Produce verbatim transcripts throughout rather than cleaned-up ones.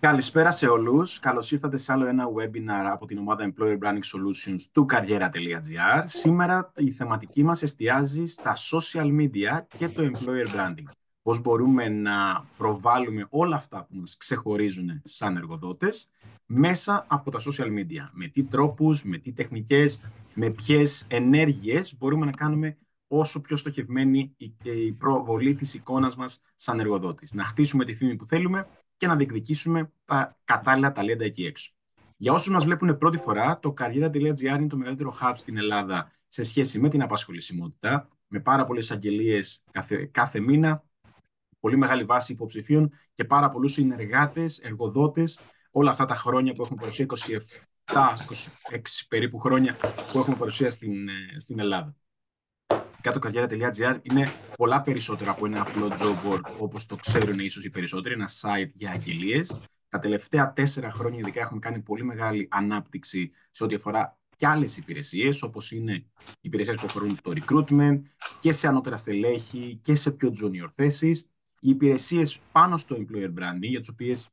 Καλησπέρα σε όλους. Καλώς ήρθατε σε άλλο ένα webinar από την ομάδα Employer Branding Solutions του Karriera.gr. Σήμερα η θεματική μας εστιάζει στα social media και το employer branding. Πώς μπορούμε να προβάλλουμε όλα αυτά που μας ξεχωρίζουν σαν εργοδότες μέσα από τα social media. Με τι τρόπους, με τι τεχνικές, με ποιες ενέργειες μπορούμε να κάνουμε όσο πιο στοχευμένη η η προβολή της εικόνας μας σαν εργοδότης. Να χτίσουμε τη φήμη που θέλουμε και να διεκδικήσουμε τα κατάλληλα ταλέντα εκεί έξω. Για όσους μας βλέπουν πρώτη φορά, το Karriera.gr είναι το μεγαλύτερο hub στην Ελλάδα σε σχέση με την απασχολησιμότητα, με πάρα πολλές αγγελίες κάθε, κάθε μήνα, πολύ μεγάλη βάση υποψηφίων και πάρα πολλούς συνεργάτες, εργοδότες, όλα αυτά τα χρόνια που έχουμε παρουσία, είκοσι επτά είκοσι έξι περίπου χρόνια που έχουμε παρουσία στην, ε, στην Ελλάδα. Κάτω Karriera.gr είναι πολλά περισσότερα από ένα απλό job board, όπως το ξέρουν ίσως οι περισσότεροι, ένα site για αγγελίες. Τα τελευταία τέσσερα χρόνια ειδικά έχουμε κάνει πολύ μεγάλη ανάπτυξη σε ό,τι αφορά και άλλες υπηρεσίες, όπως είναι υπηρεσίες που αφορούν το recruitment και σε ανώτερα στελέχη και σε πιο junior θέσεις. Οι υπηρεσίες πάνω στο employer branding, για τις οποίες,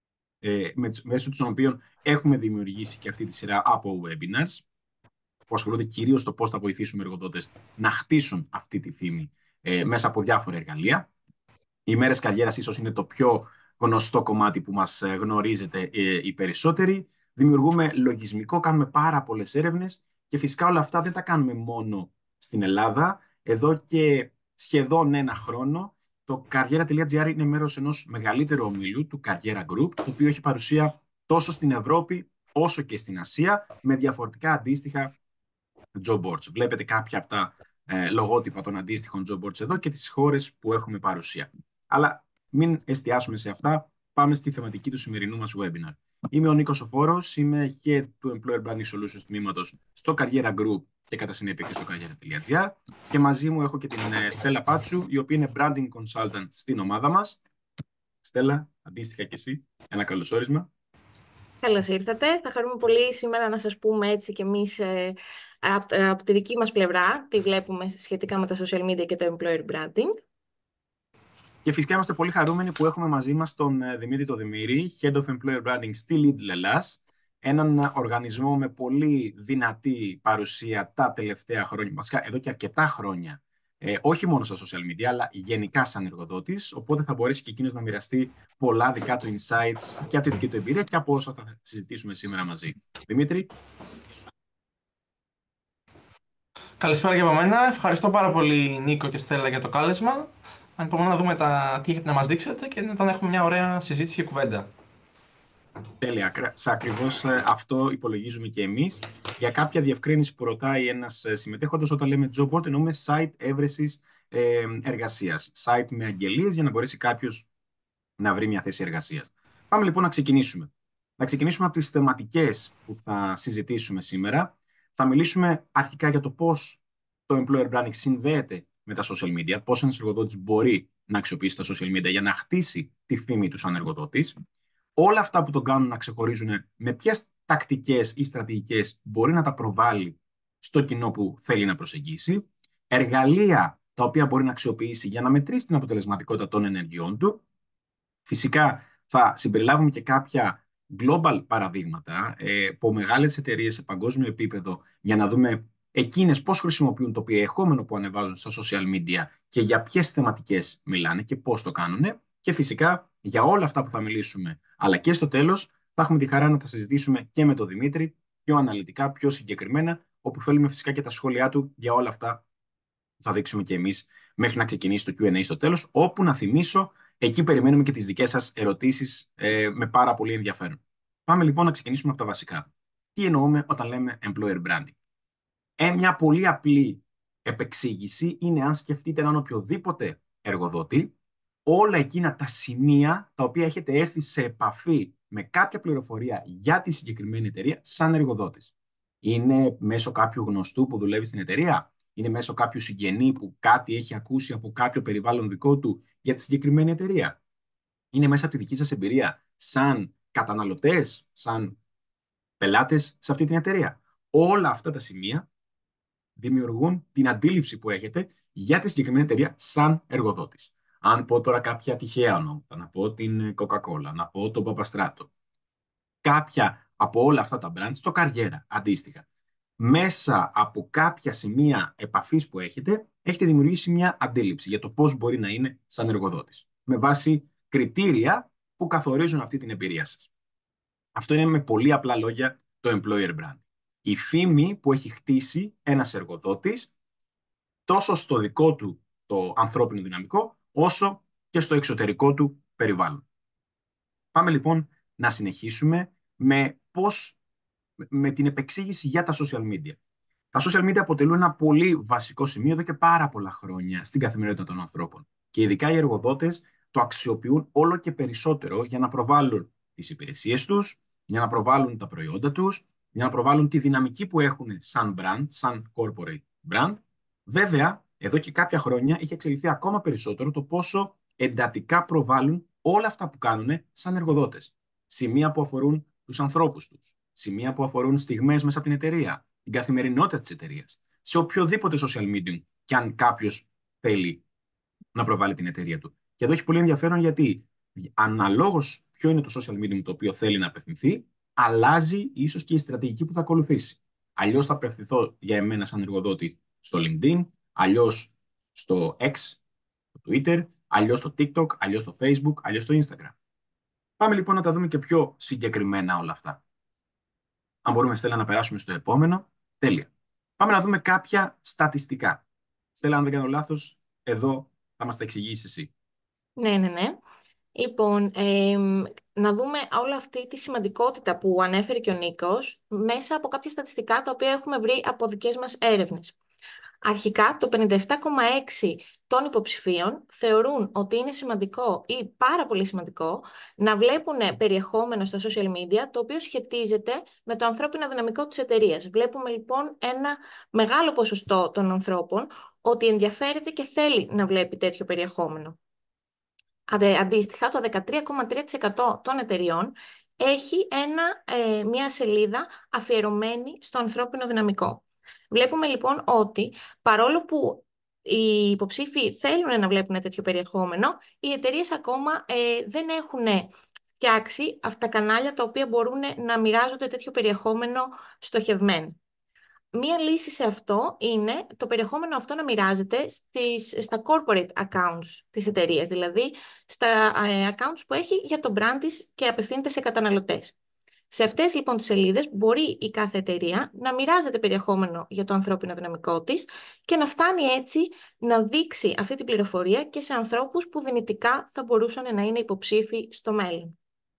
ε, μέσω των οποίων έχουμε δημιουργήσει και αυτή τη σειρά από webinars, που ασχολούνται κυρίως στο πώς θα βοηθήσουμε εργοδότες να χτίσουν αυτή τη φήμη ε, μέσα από διάφορα εργαλεία. Οι μέρες καριέρας ίσως είναι το πιο γνωστό κομμάτι που μας γνωρίζετε ε, οι περισσότεροι. Δημιουργούμε λογισμικό, κάνουμε πάρα πολλές έρευνες και φυσικά όλα αυτά δεν τα κάνουμε μόνο στην Ελλάδα. Εδώ και σχεδόν ένα χρόνο το Karriera.gr είναι μέρος ενός μεγαλύτερου ομίλου, του Karriera Group, το οποίο έχει παρουσία τόσο στην Ευρώπη όσο και στην Ασία, με διαφορετικά αντίστοιχα job boards. Βλέπετε κάποια από τα ε, λογότυπα των αντίστοιχων job boards εδώ και τις χώρες που έχουμε παρουσία. Αλλά μην εστιάσουμε σε αυτά. Πάμε στη θεματική του σημερινού μας webinar. Είμαι ο Νίκος Οφόρος, είμαι head του Employer Branding Solutions τμήματος στο Karriera Group και κατά συνέπεια και στο Karriera.gr. Και μαζί μου έχω και την Στέλλα Πάτσου, η οποία είναι Branding Consultant στην ομάδα μας. Στέλλα, αντίστοιχα και εσύ, ένα καλωσόρισμα. Καλώς ήρθατε. Θα χαρούμε πολύ σήμερα να σας πούμε έτσι και εμείς ε, από, από τη δική μας πλευρά τι βλέπουμε σχετικά με τα social media και το employer branding. Και φυσικά είμαστε πολύ χαρούμενοι που έχουμε μαζί μας τον Δημήτρη το Δημήρη, Head of Employer Branding στη Lidl Ελλάς, έναν οργανισμό με πολύ δυνατή παρουσία τα τελευταία χρόνια, βασικά εδώ και αρκετά χρόνια, ε, όχι μόνο στα social media, αλλά γενικά σαν εργοδότης, οπότε θα μπορέσει και εκείνος να μοιραστεί πολλά δικά του insights και από τη δική του εμπειρία και από όσα θα συζητήσουμε σήμερα μαζί. Δημήτρη. Καλησπέρα και από μένα. Ευχαριστώ πάρα πολύ Νίκο και Στέλλα για το κάλεσμα. Ανυπομονώ να δούμε τα... τι έχετε να μας δείξετε και να έχουμε μια ωραία συζήτηση και κουβέντα. Τέλεια. Σε ακριβώς αυτό υπολογίζουμε και εμείς. Για κάποια διευκρίνηση που ρωτάει ένας συμμετέχοντας, όταν λέμε job board, εννοούμε site έβρεσης ε, εργασίας. Site με αγγελίες για να μπορέσει κάποιος να βρει μια θέση εργασίας. Πάμε λοιπόν να ξεκινήσουμε. Να ξεκινήσουμε από τις θεματικές που θα συζητήσουμε σήμερα. Θα μιλήσουμε αρχικά για το πώς το employer branding συνδέεται με τα social media, πώς ένας εργοδότης μπορεί να αξιοποιήσει τα social media για να χτίσει τη φήμη του σαν εργοδότης. Όλα αυτά που τον κάνουν να ξεχωρίζουν, με ποιες τακτικές ή στρατηγικές μπορεί να τα προβάλλει στο κοινό που θέλει να προσεγγίσει, εργαλεία τα οποία μπορεί να αξιοποιήσει για να μετρήσει την αποτελεσματικότητα των ενεργειών του. Φυσικά θα συμπεριλάβουμε και κάποια global παραδείγματα ε, από μεγάλες εταιρείες σε παγκόσμιο επίπεδο για να δούμε εκείνες πώς χρησιμοποιούν το περιεχόμενο που ανεβάζουν στα social media και για ποιες θεματικές μιλάνε και πώς το κάνουν. Και φυσικά για όλα αυτά που θα μιλήσουμε, αλλά και στο τέλος θα έχουμε τη χαρά να τα συζητήσουμε και με τον Δημήτρη πιο αναλυτικά, πιο συγκεκριμένα, όπου θέλουμε φυσικά και τα σχόλιά του για όλα αυτά που θα δείξουμε και εμείς μέχρι να ξεκινήσει το κιου εντ έι στο τέλος, όπου να θυμίσω, εκεί περιμένουμε και τις δικές σας ερωτήσεις ε, με πάρα πολύ ενδιαφέρον. Πάμε λοιπόν να ξεκινήσουμε από τα βασικά. Τι εννοούμε όταν λέμε employer branding? Ε, μια πολύ απλή επεξήγηση είναι αν σκεφτείτε έναν οποιοδήποτε εργοδότη, όλα εκείνα τα σημεία τα οποία έχετε έρθει σε επαφή με κάποια πληροφορία για τη συγκεκριμένη εταιρεία σαν εργοδότης. Είναι μέσω κάποιου γνωστού που δουλεύει στην εταιρεία, είναι μέσω κάποιου συγγενή που κάτι έχει ακούσει από κάποιο περιβάλλον δικό του για τη συγκεκριμένη εταιρεία. Είναι μέσα από τη δική σας εμπειρία σαν καταναλωτές, σαν πελάτες σε αυτή την εταιρεία. Όλα αυτά τα σημεία δημιουργούν την αντίληψη που έχετε για τη συγκεκριμένη εταιρεία σαν εργοδότης. Αν πω τώρα κάποια τυχαία ονόματα, να πω την Coca-Cola, να πω τον Παπαστράτο, κάποια από όλα αυτά τα brands, το Καριέρα, αντίστοιχα. Μέσα από κάποια σημεία επαφής που έχετε, έχετε δημιουργήσει μια αντίληψη για το πώς μπορεί να είναι σαν εργοδότης, με βάση κριτήρια που καθορίζουν αυτή την εμπειρία σας. Αυτό είναι με πολύ απλά λόγια το employer brand. Η φήμη που έχει χτίσει ένας εργοδότης τόσο στο δικό του το ανθρώπινο δυναμικό, όσο και στο εξωτερικό του περιβάλλον. Πάμε λοιπόν να συνεχίσουμε με, πώς, με την επεξήγηση για τα social media. Τα social media αποτελούν ένα πολύ βασικό σημείο εδώ και πάρα πολλά χρόνια στην καθημερινότητα των ανθρώπων. Και ειδικά οι εργοδότες το αξιοποιούν όλο και περισσότερο για να προβάλλουν τις υπηρεσίες τους, για να προβάλλουν τα προϊόντα τους, για να προβάλλουν τη δυναμική που έχουν σαν brand, σαν corporate brand. Βέβαια, εδώ και κάποια χρόνια έχει εξελιχθεί ακόμα περισσότερο το πόσο εντατικά προβάλλουν όλα αυτά που κάνουν σαν εργοδότες. Σημεία που αφορούν τους ανθρώπους τους, σημεία που αφορούν στιγμές μέσα από την εταιρεία, την καθημερινότητα της εταιρείας, σε οποιοδήποτε social media και αν κάποιος θέλει να προβάλλει την εταιρεία του. Και εδώ έχει πολύ ενδιαφέρον γιατί αναλόγως ποιο είναι το social media το οποίο θέλει να απευθυνθεί, αλλάζει ίσως και η στρατηγική που θα ακολουθήσει. Αλλιώς θα απευθυνθώ για εμένα σαν εργοδότη στο LinkedIn, αλλιώς στο X, στο Twitter, αλλιώς στο TikTok, αλλιώς στο Facebook, αλλιώς στο Instagram. Πάμε λοιπόν να τα δούμε και πιο συγκεκριμένα όλα αυτά. Αν μπορούμε, Στέλλα, να περάσουμε στο επόμενο. Τέλεια. Πάμε να δούμε κάποια στατιστικά. Στέλλα, αν δεν κάνω λάθος, εδώ θα μας τα εξηγήσεις εσύ. Ναι, ναι, ναι. Λοιπόν, εμ, να δούμε όλη αυτή τη σημαντικότητα που ανέφερε και ο Νίκος μέσα από κάποια στατιστικά τα οποία έχουμε βρει από δικές μας έρευνες. Αρχικά, το πενήντα επτά κόμμα έξι τοις εκατό των υποψηφίων θεωρούν ότι είναι σημαντικό ή πάρα πολύ σημαντικό να βλέπουν περιεχόμενο στα social media το οποίο σχετίζεται με το ανθρώπινο δυναμικό της εταιρείας. Βλέπουμε λοιπόν ένα μεγάλο ποσοστό των ανθρώπων ότι ενδιαφέρεται και θέλει να βλέπει τέτοιο περιεχόμενο. Αντίστοιχα, το δεκατρία κόμμα τρία τοις εκατό των εταιριών έχει ένα, ε, μια σελίδα αφιερωμένη στο ανθρώπινο δυναμικό. Βλέπουμε λοιπόν ότι παρόλο που οι υποψήφοι θέλουν να βλέπουν τέτοιο περιεχόμενο, οι εταιρείες ακόμα ε, δεν έχουν φτιάξει αυτά τα κανάλια τα οποία μπορούν να μοιράζονται τέτοιο περιεχόμενο στοχευμένο. Μία λύση σε αυτό είναι το περιεχόμενο αυτό να μοιράζεται στις, στα corporate accounts της εταιρείας, δηλαδή στα ε, accounts που έχει για το brand της και απευθύνεται σε καταναλωτές. Σε αυτές λοιπόν τις σελίδες μπορεί η κάθε εταιρεία να μοιράζεται περιεχόμενο για το ανθρώπινο δυναμικό της και να φτάνει έτσι να δείξει αυτή την πληροφορία και σε ανθρώπους που δυνητικά θα μπορούσαν να είναι υποψήφοι στο μέλλον.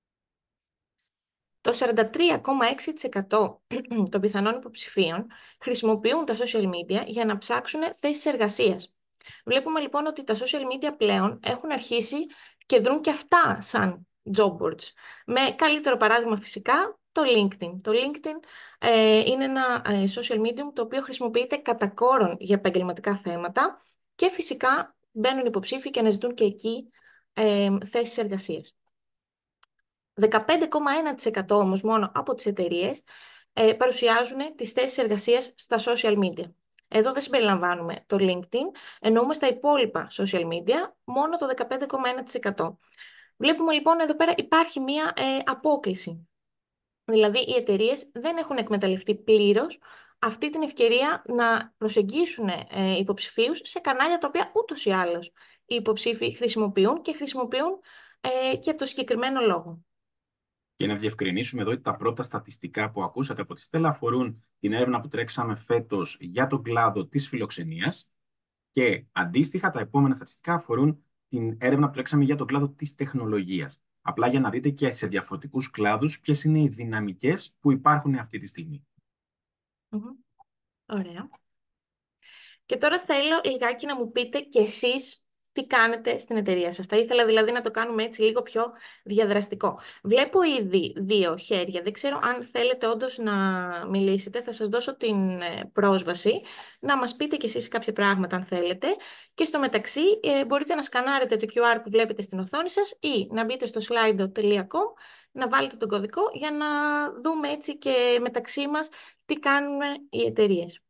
Το σαράντα τρία κόμμα έξι τοις εκατό των πιθανών υποψηφίων χρησιμοποιούν τα social media για να ψάξουν θέσεις εργασίας. Βλέπουμε λοιπόν ότι τα social media πλέον έχουν αρχίσει και δρουν και αυτά σαν job boards. Με καλύτερο παράδειγμα φυσικά το LinkedIn. Το LinkedIn ε, είναι ένα ε, social medium το οποίο χρησιμοποιείται κατά κόρον για επαγγελματικά θέματα και φυσικά μπαίνουν υποψήφοι και αναζητούν και εκεί ε, θέσεις εργασίας. δεκαπέντε κόμμα ένα τοις εκατό όμως μόνο από τις εταιρείες ε, παρουσιάζουν τις θέσεις εργασίας στα social media. Εδώ δεν συμπεριλαμβάνουμε το LinkedIn, εννοούμε στα υπόλοιπα social media μόνο το δεκαπέντε κόμμα ένα τοις εκατό. Βλέπουμε λοιπόν εδώ πέρα υπάρχει μία ε, απόκλιση. Δηλαδή οι εταιρείες δεν έχουν εκμεταλλευτεί πλήρως αυτή την ευκαιρία να προσεγγίσουν ε, υποψηφίους σε κανάλια τα οποία ούτως ή άλλως οι υποψήφοι χρησιμοποιούν και χρησιμοποιούν ε, για το συγκεκριμένο λόγο. Και να διευκρινίσουμε εδώ ότι τα πρώτα στατιστικά που ακούσατε από τη Στέλλα αφορούν την έρευνα που τρέξαμε φέτος για τον κλάδο της φιλοξενίας και αντίστοιχα τα επόμενα στατιστικά αφορούν την έρευνα που τρέξαμε για τον κλάδο της τεχνολογίας. Απλά για να δείτε και σε διαφορετικούς κλάδους ποιες είναι οι δυναμικές που υπάρχουν αυτή τη στιγμή. Mm-hmm. Ωραία. Και τώρα θέλω λιγάκι να μου πείτε κι εσείς τι κάνετε στην εταιρεία σας. Θα ήθελα δηλαδή να το κάνουμε έτσι λίγο πιο διαδραστικό. Βλέπω ήδη δύο χέρια. Δεν ξέρω αν θέλετε όντως να μιλήσετε. Θα σας δώσω την πρόσβαση να μας πείτε κι εσείς κάποια πράγματα αν θέλετε. Και στο μεταξύ ε, μπορείτε να σκανάρετε το κιου αρ που βλέπετε στην οθόνη σας ή να μπείτε στο slido τελεία com, να βάλετε τον κωδικό για να δούμε έτσι και μεταξύ μας τι κάνουν οι εταιρείες.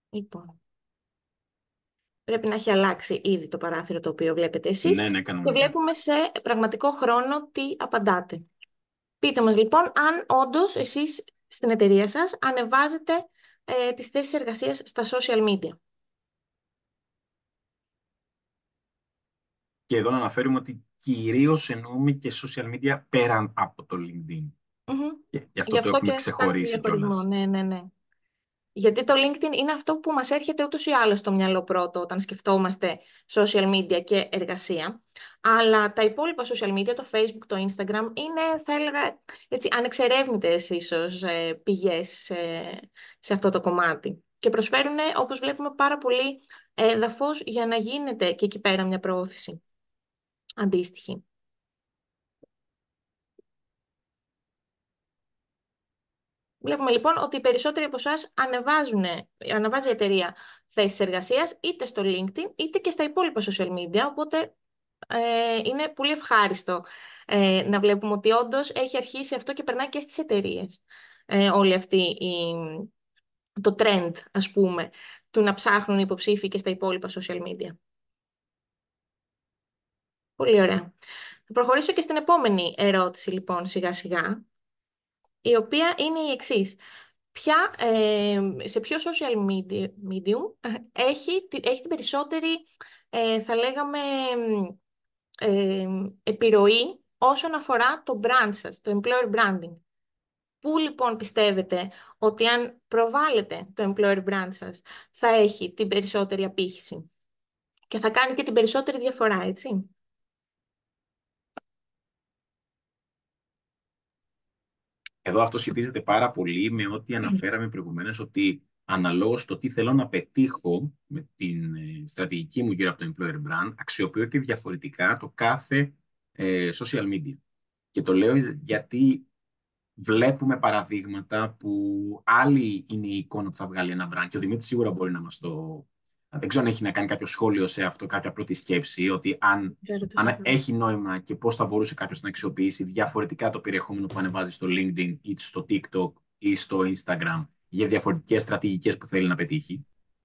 Λοιπόν, πρέπει να έχει αλλάξει ήδη το παράθυρο το οποίο βλέπετε εσείς Ναι, ναι, και κανονικά. βλέπουμε σε πραγματικό χρόνο τι απαντάτε. Πείτε μας λοιπόν αν όντως εσείς στην εταιρεία σας ανεβάζετε ε, τις θέσεις εργασίας στα social media. Και εδώ να αναφέρουμε ότι κυρίως εννοούμε και social media πέραν από το LinkedIn. Μμμ. Και γι' αυτό Γι' το αυτό έχουμε και κάνουμε ξεχωρίσει διαχωρισμό. κιόλας. Ναι, ναι, ναι. Γιατί το LinkedIn είναι αυτό που μας έρχεται ούτως ή άλλως στο μυαλό πρώτο όταν σκεφτόμαστε social media και εργασία. Αλλά τα υπόλοιπα social media, το Facebook, το Instagram, είναι, θα έλεγα, έτσι, ανεξερεύνητες ίσως ε, πηγές σε, σε αυτό το κομμάτι. Και προσφέρουν, όπως βλέπουμε, πάρα πολύ έδαφος για να γίνεται και εκεί πέρα μια προώθηση αντίστοιχη. Βλέπουμε λοιπόν ότι οι περισσότεροι από εσάς ανεβάζουν, ανεβάζει η εταιρεία θέσεις εργασίας είτε στο LinkedIn είτε και στα υπόλοιπα social media, οπότε ε, είναι πολύ ευχάριστο ε, να βλέπουμε ότι όντως έχει αρχίσει αυτό και περνάει και στις εταιρείες. Ε, όλη αυτή η, το trend, ας πούμε, του να ψάχνουν οι υποψήφοι και στα υπόλοιπα social media. Πολύ ωραία. Θα προχωρήσω και στην επόμενη ερώτηση, λοιπόν, σιγά σιγά, η οποία είναι η εξής. Ποια, ε, σε ποιο social media, medium ε, έχει, τη- έχει την περισσότερη, ε, θα λέγαμε, ε, επιρροή όσον αφορά το brand σας, το employer branding. Πού λοιπόν πιστεύετε ότι αν προβάλλετε το employer brand σας θα έχει την περισσότερη απήχηση και θα κάνει και την περισσότερη διαφορά, έτσι? Εδώ αυτό σχετίζεται πάρα πολύ με ό,τι αναφέραμε προηγουμένως, ότι αναλόγως το τι θέλω να πετύχω με την ε, στρατηγική μου γύρω από το employer brand, αξιοποιώ και διαφορετικά το κάθε ε, social media. Και το λέω γιατί βλέπουμε παραδείγματα που άλλη είναι η εικόνα που θα βγάλει ένα brand. Και ο Δημήτρης σίγουρα μπορεί να μας το... Δεν ξέρω αν έχει να κάνει κάποιο σχόλιο σε αυτό, κάποια πρώτη σκέψη, ότι αν, Δεν ρωτήσω αν αυτό. έχει νόημα και πώς θα μπορούσε κάποιος να αξιοποιήσει διαφορετικά το περιεχόμενο που ανεβάζει στο LinkedIn ή στο TikTok ή στο Instagram για διαφορετικές στρατηγικές που θέλει να πετύχει.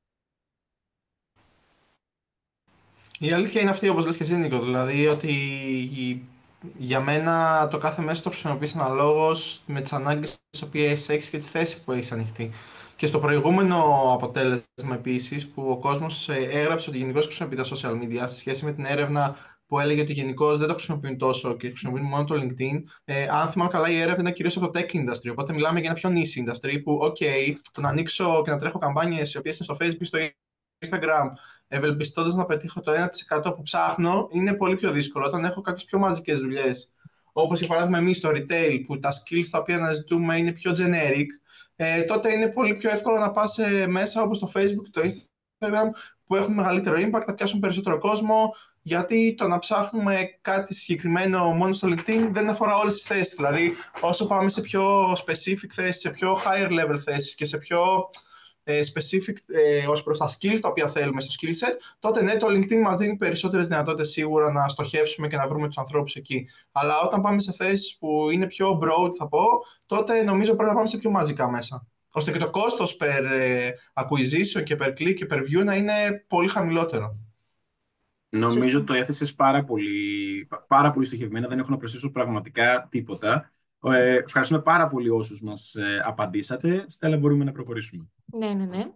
Η αλήθεια είναι αυτή, όπως λες και εσύ, Νίκο, δηλαδή ότι για μένα το κάθε μέσο το χρησιμοποιείς αναλόγως με τις ανάγκες τις οποίες έχεις και τη θέση που έχεις ανοιχτή. Και στο προηγούμενο αποτέλεσμα επίσης, που ο κόσμος ε, έγραψε ότι γενικώς χρησιμοποιεί τα social media σε σχέση με την έρευνα που έλεγε ότι γενικώς δεν το χρησιμοποιούν τόσο και χρησιμοποιούν μόνο το LinkedIn. Ε, αν θυμάμαι καλά, η έρευνα ήταν κυρίως από το tech industry. Οπότε μιλάμε για ένα πιο niche industry που, OK, το να ανοίξω και να τρέχω καμπάνιες οι οποίες είναι στο Facebook, στο Instagram, ευελπιστώντας να πετύχω το ένα τοις εκατό που ψάχνω, είναι πολύ πιο δύσκολο. Όταν έχω κάποιες πιο μαζικές δουλειές, όπως για παράδειγμα εμείς στο retail, που τα skills τα οποία αναζητούμε είναι πιο generic, ε, τότε είναι πολύ πιο εύκολο να πας σε μέσα όπως το Facebook, το Instagram, που έχουν μεγαλύτερο impact, θα πιάσουν περισσότερο κόσμο, γιατί το να ψάχνουμε κάτι συγκεκριμένο μόνο στο LinkedIn δεν αφορά όλες τις θέσεις. Δηλαδή, όσο πάμε σε πιο specific θέσεις, σε πιο higher level θέσεις και σε πιο ε, specific ε, ως προς τα skills τα οποία θέλουμε στο skill set, τότε ναι, το LinkedIn μας δίνει περισσότερες δυνατότητες σίγουρα να στοχεύσουμε και να βρούμε τους ανθρώπους εκεί. Αλλά όταν πάμε σε θέσεις που είναι πιο broad, θα πω, τότε νομίζω πρέπει να πάμε σε πιο μαζικά μέσα, ώστε και το κόστος per ε, acquisition και per click και per view να είναι πολύ χαμηλότερο. Νομίζω Σωστά. το έθεσες πάρα πολύ, πάρα πολύ στοχευμένα, δεν έχω να προσθέσω πραγματικά τίποτα. Ε, ευχαριστούμε πάρα πολύ όσους μας ε, απαντήσατε. Στέλλα, μπορούμε να προχωρήσουμε. Ναι, ναι, ναι.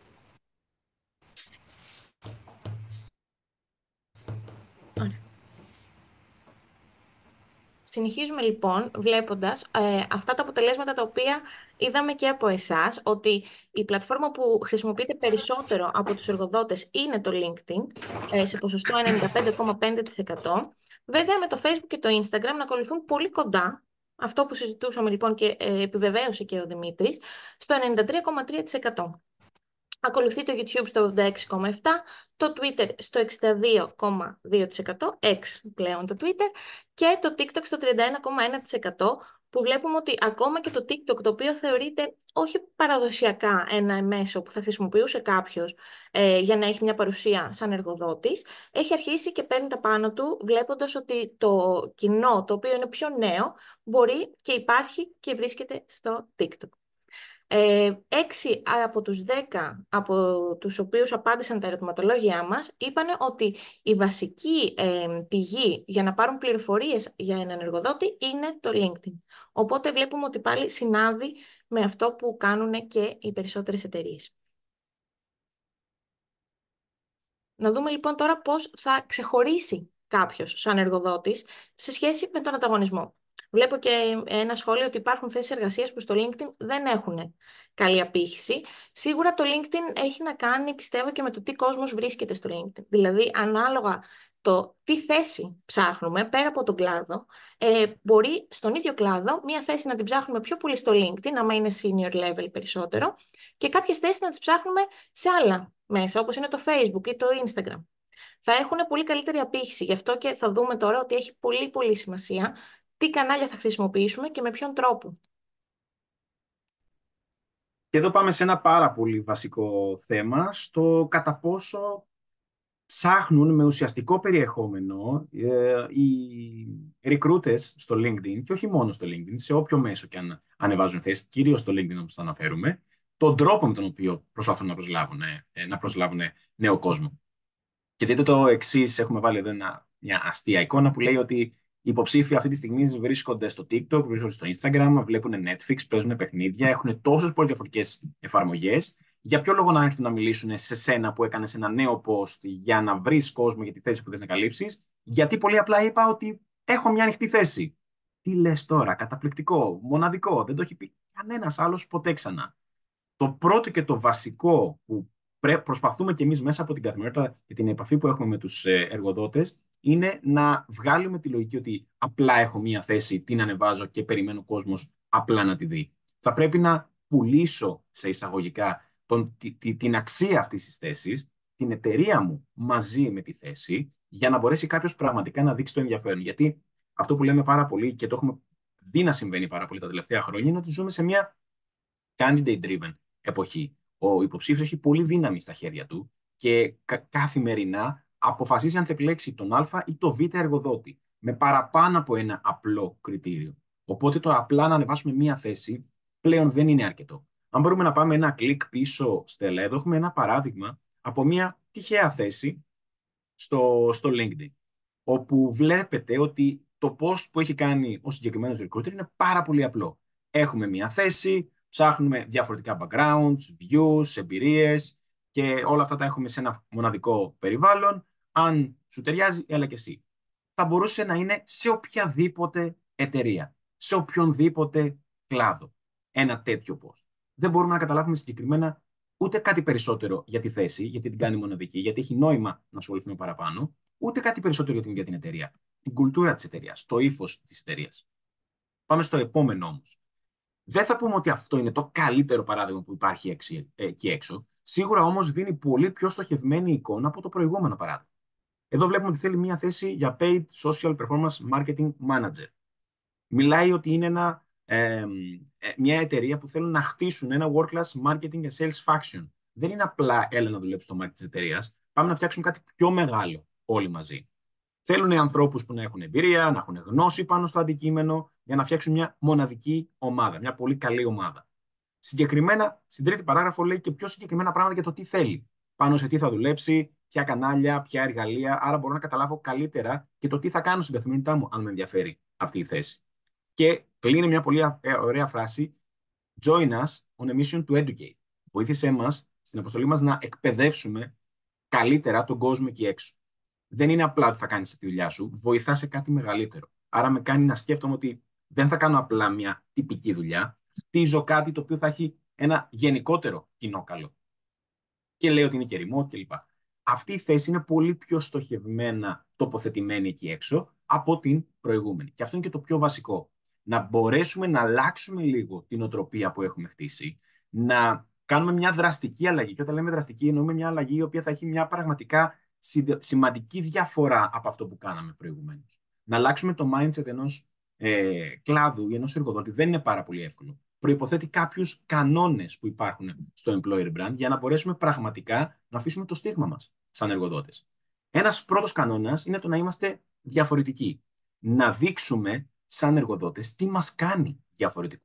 Ωραία. Συνεχίζουμε λοιπόν βλέποντας ε, αυτά τα αποτελέσματα τα οποία είδαμε και από εσάς, ότι η πλατφόρμα που χρησιμοποιείται περισσότερο από τους εργοδότες είναι το LinkedIn, ε, σε ποσοστό ενενήντα πέντε κόμμα πέντε τοις εκατό. Βέβαια με το Facebook και το Instagram να ακολουθούν πολύ κοντά, αυτό που συζητούσαμε λοιπόν και ε, επιβεβαίωσε και ο Δημήτρης, στο ενενήντα τρία κόμμα τρία τοις εκατό. Ακολουθεί το YouTube στο ογδόντα έξι κόμμα επτά τοις εκατό, το Twitter στο εξήντα δύο κόμμα δύο τοις εκατό, X πλέον το Twitter, και το TikTok στο τριάντα ένα κόμμα ένα τοις εκατό, που βλέπουμε ότι ακόμα και το TikTok, το οποίο θεωρείται όχι παραδοσιακά ένα μέσο που θα χρησιμοποιούσε κάποιος ε, για να έχει μια παρουσία σαν εργοδότης, έχει αρχίσει και παίρνει τα πάνω του, βλέποντας ότι το κοινό, το οποίο είναι πιο νέο, μπορεί και υπάρχει και βρίσκεται στο TikTok. Ε, έξι από τους δέκα από τους οποίους απάντησαν τα ερωτηματολόγια μας είπαν ότι η βασική ε, πηγή για να πάρουν πληροφορίες για έναν εργοδότη είναι το LinkedIn. Οπότε βλέπουμε ότι πάλι συνάδει με αυτό που κάνουν και οι περισσότερες εταιρείες. Να δούμε λοιπόν τώρα πώς θα ξεχωρίσει κάποιος σαν εργοδότης σε σχέση με τον ανταγωνισμό. Βλέπω και ένα σχόλιο ότι υπάρχουν θέσεις εργασίας που στο LinkedIn δεν έχουν καλή απήχηση. Σίγουρα το LinkedIn έχει να κάνει, πιστεύω, και με το τι κόσμος βρίσκεται στο LinkedIn. Δηλαδή, ανάλογα το τι θέση ψάχνουμε, πέρα από τον κλάδο, ε, μπορεί στον ίδιο κλάδο μία θέση να την ψάχνουμε πιο πολύ στο LinkedIn, άμα είναι senior level περισσότερο, και κάποιες θέσεις να τις ψάχνουμε σε άλλα μέσα, όπως είναι το Facebook ή το Instagram. Θα έχουν πολύ καλύτερη απήχηση. Γι' αυτό και θα δούμε τώρα ότι έχει πολύ πολύ σημασία τι κανάλια θα χρησιμοποιήσουμε και με ποιον τρόπο. Και εδώ πάμε σε ένα πάρα πολύ βασικό θέμα, στο κατά πόσο ψάχνουν με ουσιαστικό περιεχόμενο ε, οι recruiters στο LinkedIn, και όχι μόνο στο LinkedIn, σε όποιο μέσο και αν ανεβάζουν θέσεις, κυρίως στο LinkedIn όπως θα αναφέρουμε, τον τρόπο με τον οποίο προσπαθούν να προσλάβουν, ε, να προσλάβουν νέο κόσμο. Και δείτε το εξής, έχουμε βάλει εδώ ένα, μια αστεία εικόνα που λέει ότι οι υποψήφοι αυτή τη στιγμή βρίσκονται στο TikTok, βρίσκονται στο Instagram, βλέπουν Netflix, παίζουν παιχνίδια, έχουν τόσες πολύ διαφορετικές εφαρμογές. Για ποιο λόγο να έρθουν να μιλήσουν σε σένα που έκανες ένα νέο post για να βρεις κόσμο για τη θέση που θες να καλύψεις? Γιατί πολύ απλά είπα ότι έχω μια ανοιχτή θέση. Τι λες τώρα, καταπληκτικό, μοναδικό, δεν το έχει πει κανένας άλλος ποτέ ξανά. Το πρώτο και το βασικό που προσπαθούμε κι εμείς μέσα από την καθημερινότητα και την επαφή που έχουμε με τους εργοδότες είναι να βγάλουμε τη λογική ότι απλά έχω μία θέση, την ανεβάζω και περιμένω ο κόσμος απλά να τη δει. Θα πρέπει να πουλήσω σε εισαγωγικά τον, τη, την αξία αυτής της θέσης, την εταιρεία μου μαζί με τη θέση, για να μπορέσει κάποιος πραγματικά να δείξει το ενδιαφέρον. Γιατί αυτό που λέμε πάρα πολύ και το έχουμε δει να συμβαίνει πάρα πολύ τα τελευταία χρόνια είναι ότι ζούμε σε μια candidate-driven εποχή. Ο υποψήφιος έχει πολύ δύναμη στα χέρια του και κα- καθημερινά αποφασίζει αν θα επιλέξει τον Α ή τον Β εργοδότη, με παραπάνω από ένα απλό κριτήριο. Οπότε το απλά να ανεβάσουμε μία θέση πλέον δεν είναι αρκετό. Αν μπορούμε να πάμε ένα κλικ πίσω, Στέλλα, εδώ έχουμε ένα παράδειγμα από μία τυχαία θέση στο, στο LinkedIn, όπου βλέπετε ότι το post που έχει κάνει ο συγκεκριμένος recruiter είναι πάρα πολύ απλό. Έχουμε μία θέση, ψάχνουμε διαφορετικά backgrounds, views, εμπειρίες και όλα αυτά τα έχουμε σε ένα μοναδικό περιβάλλον. Αν σου ταιριάζει, έλα και εσύ. Θα μπορούσε να είναι σε οποιαδήποτε εταιρεία, σε οποιονδήποτε κλάδο ένα τέτοιο post. Δεν μπορούμε να καταλάβουμε συγκεκριμένα ούτε κάτι περισσότερο για τη θέση, γιατί την κάνει μοναδική, γιατί έχει νόημα να ασχοληθούμε παραπάνω, ούτε κάτι περισσότερο για την, για την εταιρεία. Την κουλτούρα της εταιρείας, το ύφος της εταιρείας. Πάμε στο επόμενο όμως. Δεν θα πούμε ότι αυτό είναι το καλύτερο παράδειγμα που υπάρχει εκεί έξω. Σίγουρα όμως δίνει πολύ πιο στοχευμένη εικόνα από το προηγούμενο παράδειγμα. Εδώ βλέπουμε ότι θέλει μια θέση για Paid Social Performance Marketing Manager. Μιλάει ότι είναι ένα, ε, μια εταιρεία που θέλουν να χτίσουν ένα world-class marketing and sales faction. Δεν είναι απλά έλα να δουλέψει στο marketing της εταιρείας. Πάμε να φτιάξουμε κάτι πιο μεγάλο όλοι μαζί. Θέλουν ανθρώπους που να έχουν εμπειρία, να έχουν γνώση πάνω στο αντικείμενο, για να φτιάξουν μια μοναδική ομάδα, μια πολύ καλή ομάδα. Συγκεκριμένα, στην τρίτη παράγραφο λέει και πιο συγκεκριμένα πράγματα για το τι θέλει. Πάνω σε τι θα δουλέψει, ποια κανάλια, ποια εργαλεία. Άρα μπορώ να καταλάβω καλύτερα και το τι θα κάνω στην καθημερινότητά μου, αν με ενδιαφέρει αυτή η θέση. Και κλείνει μια πολύ ωραία φράση. Join us on a mission to educate. Βοήθησέ μας στην αποστολή μας να εκπαιδεύσουμε καλύτερα τον κόσμο εκεί έξω. Δεν είναι απλά ότι θα κάνεις τη δουλειά σου, βοηθά σε κάτι μεγαλύτερο. Άρα με κάνει να σκέφτομαι ότι δεν θα κάνω απλά μια τυπική δουλειά, χτίζω κάτι το οποίο θα έχει ένα γενικότερο κοινό καλό. Και λέω ότι είναι και remote κλπ. Αυτή η θέση είναι πολύ πιο στοχευμένα τοποθετημένη εκεί έξω από την προηγούμενη. Και αυτό είναι και το πιο βασικό. Να μπορέσουμε να αλλάξουμε λίγο την οτροπία που έχουμε χτίσει, να κάνουμε μια δραστική αλλαγή. Και όταν λέμε δραστική, εννοούμε μια αλλαγή η οποία θα έχει μια πραγματικά σημαντική διαφορά από αυτό που κάναμε προηγουμένως. Να αλλάξουμε το mindset ενός ε, κλάδου ή ενός εργοδότη δεν είναι πάρα πολύ εύκολο. Προϋποθέτει κάποιους κανόνες που υπάρχουν στο employer brand για να μπορέσουμε πραγματικά να αφήσουμε το στίγμα μας σαν εργοδότες. Ένας πρώτος κανόνας είναι το να είμαστε διαφορετικοί. Να δείξουμε σαν εργοδότες τι μας κάνει διαφορετικούς.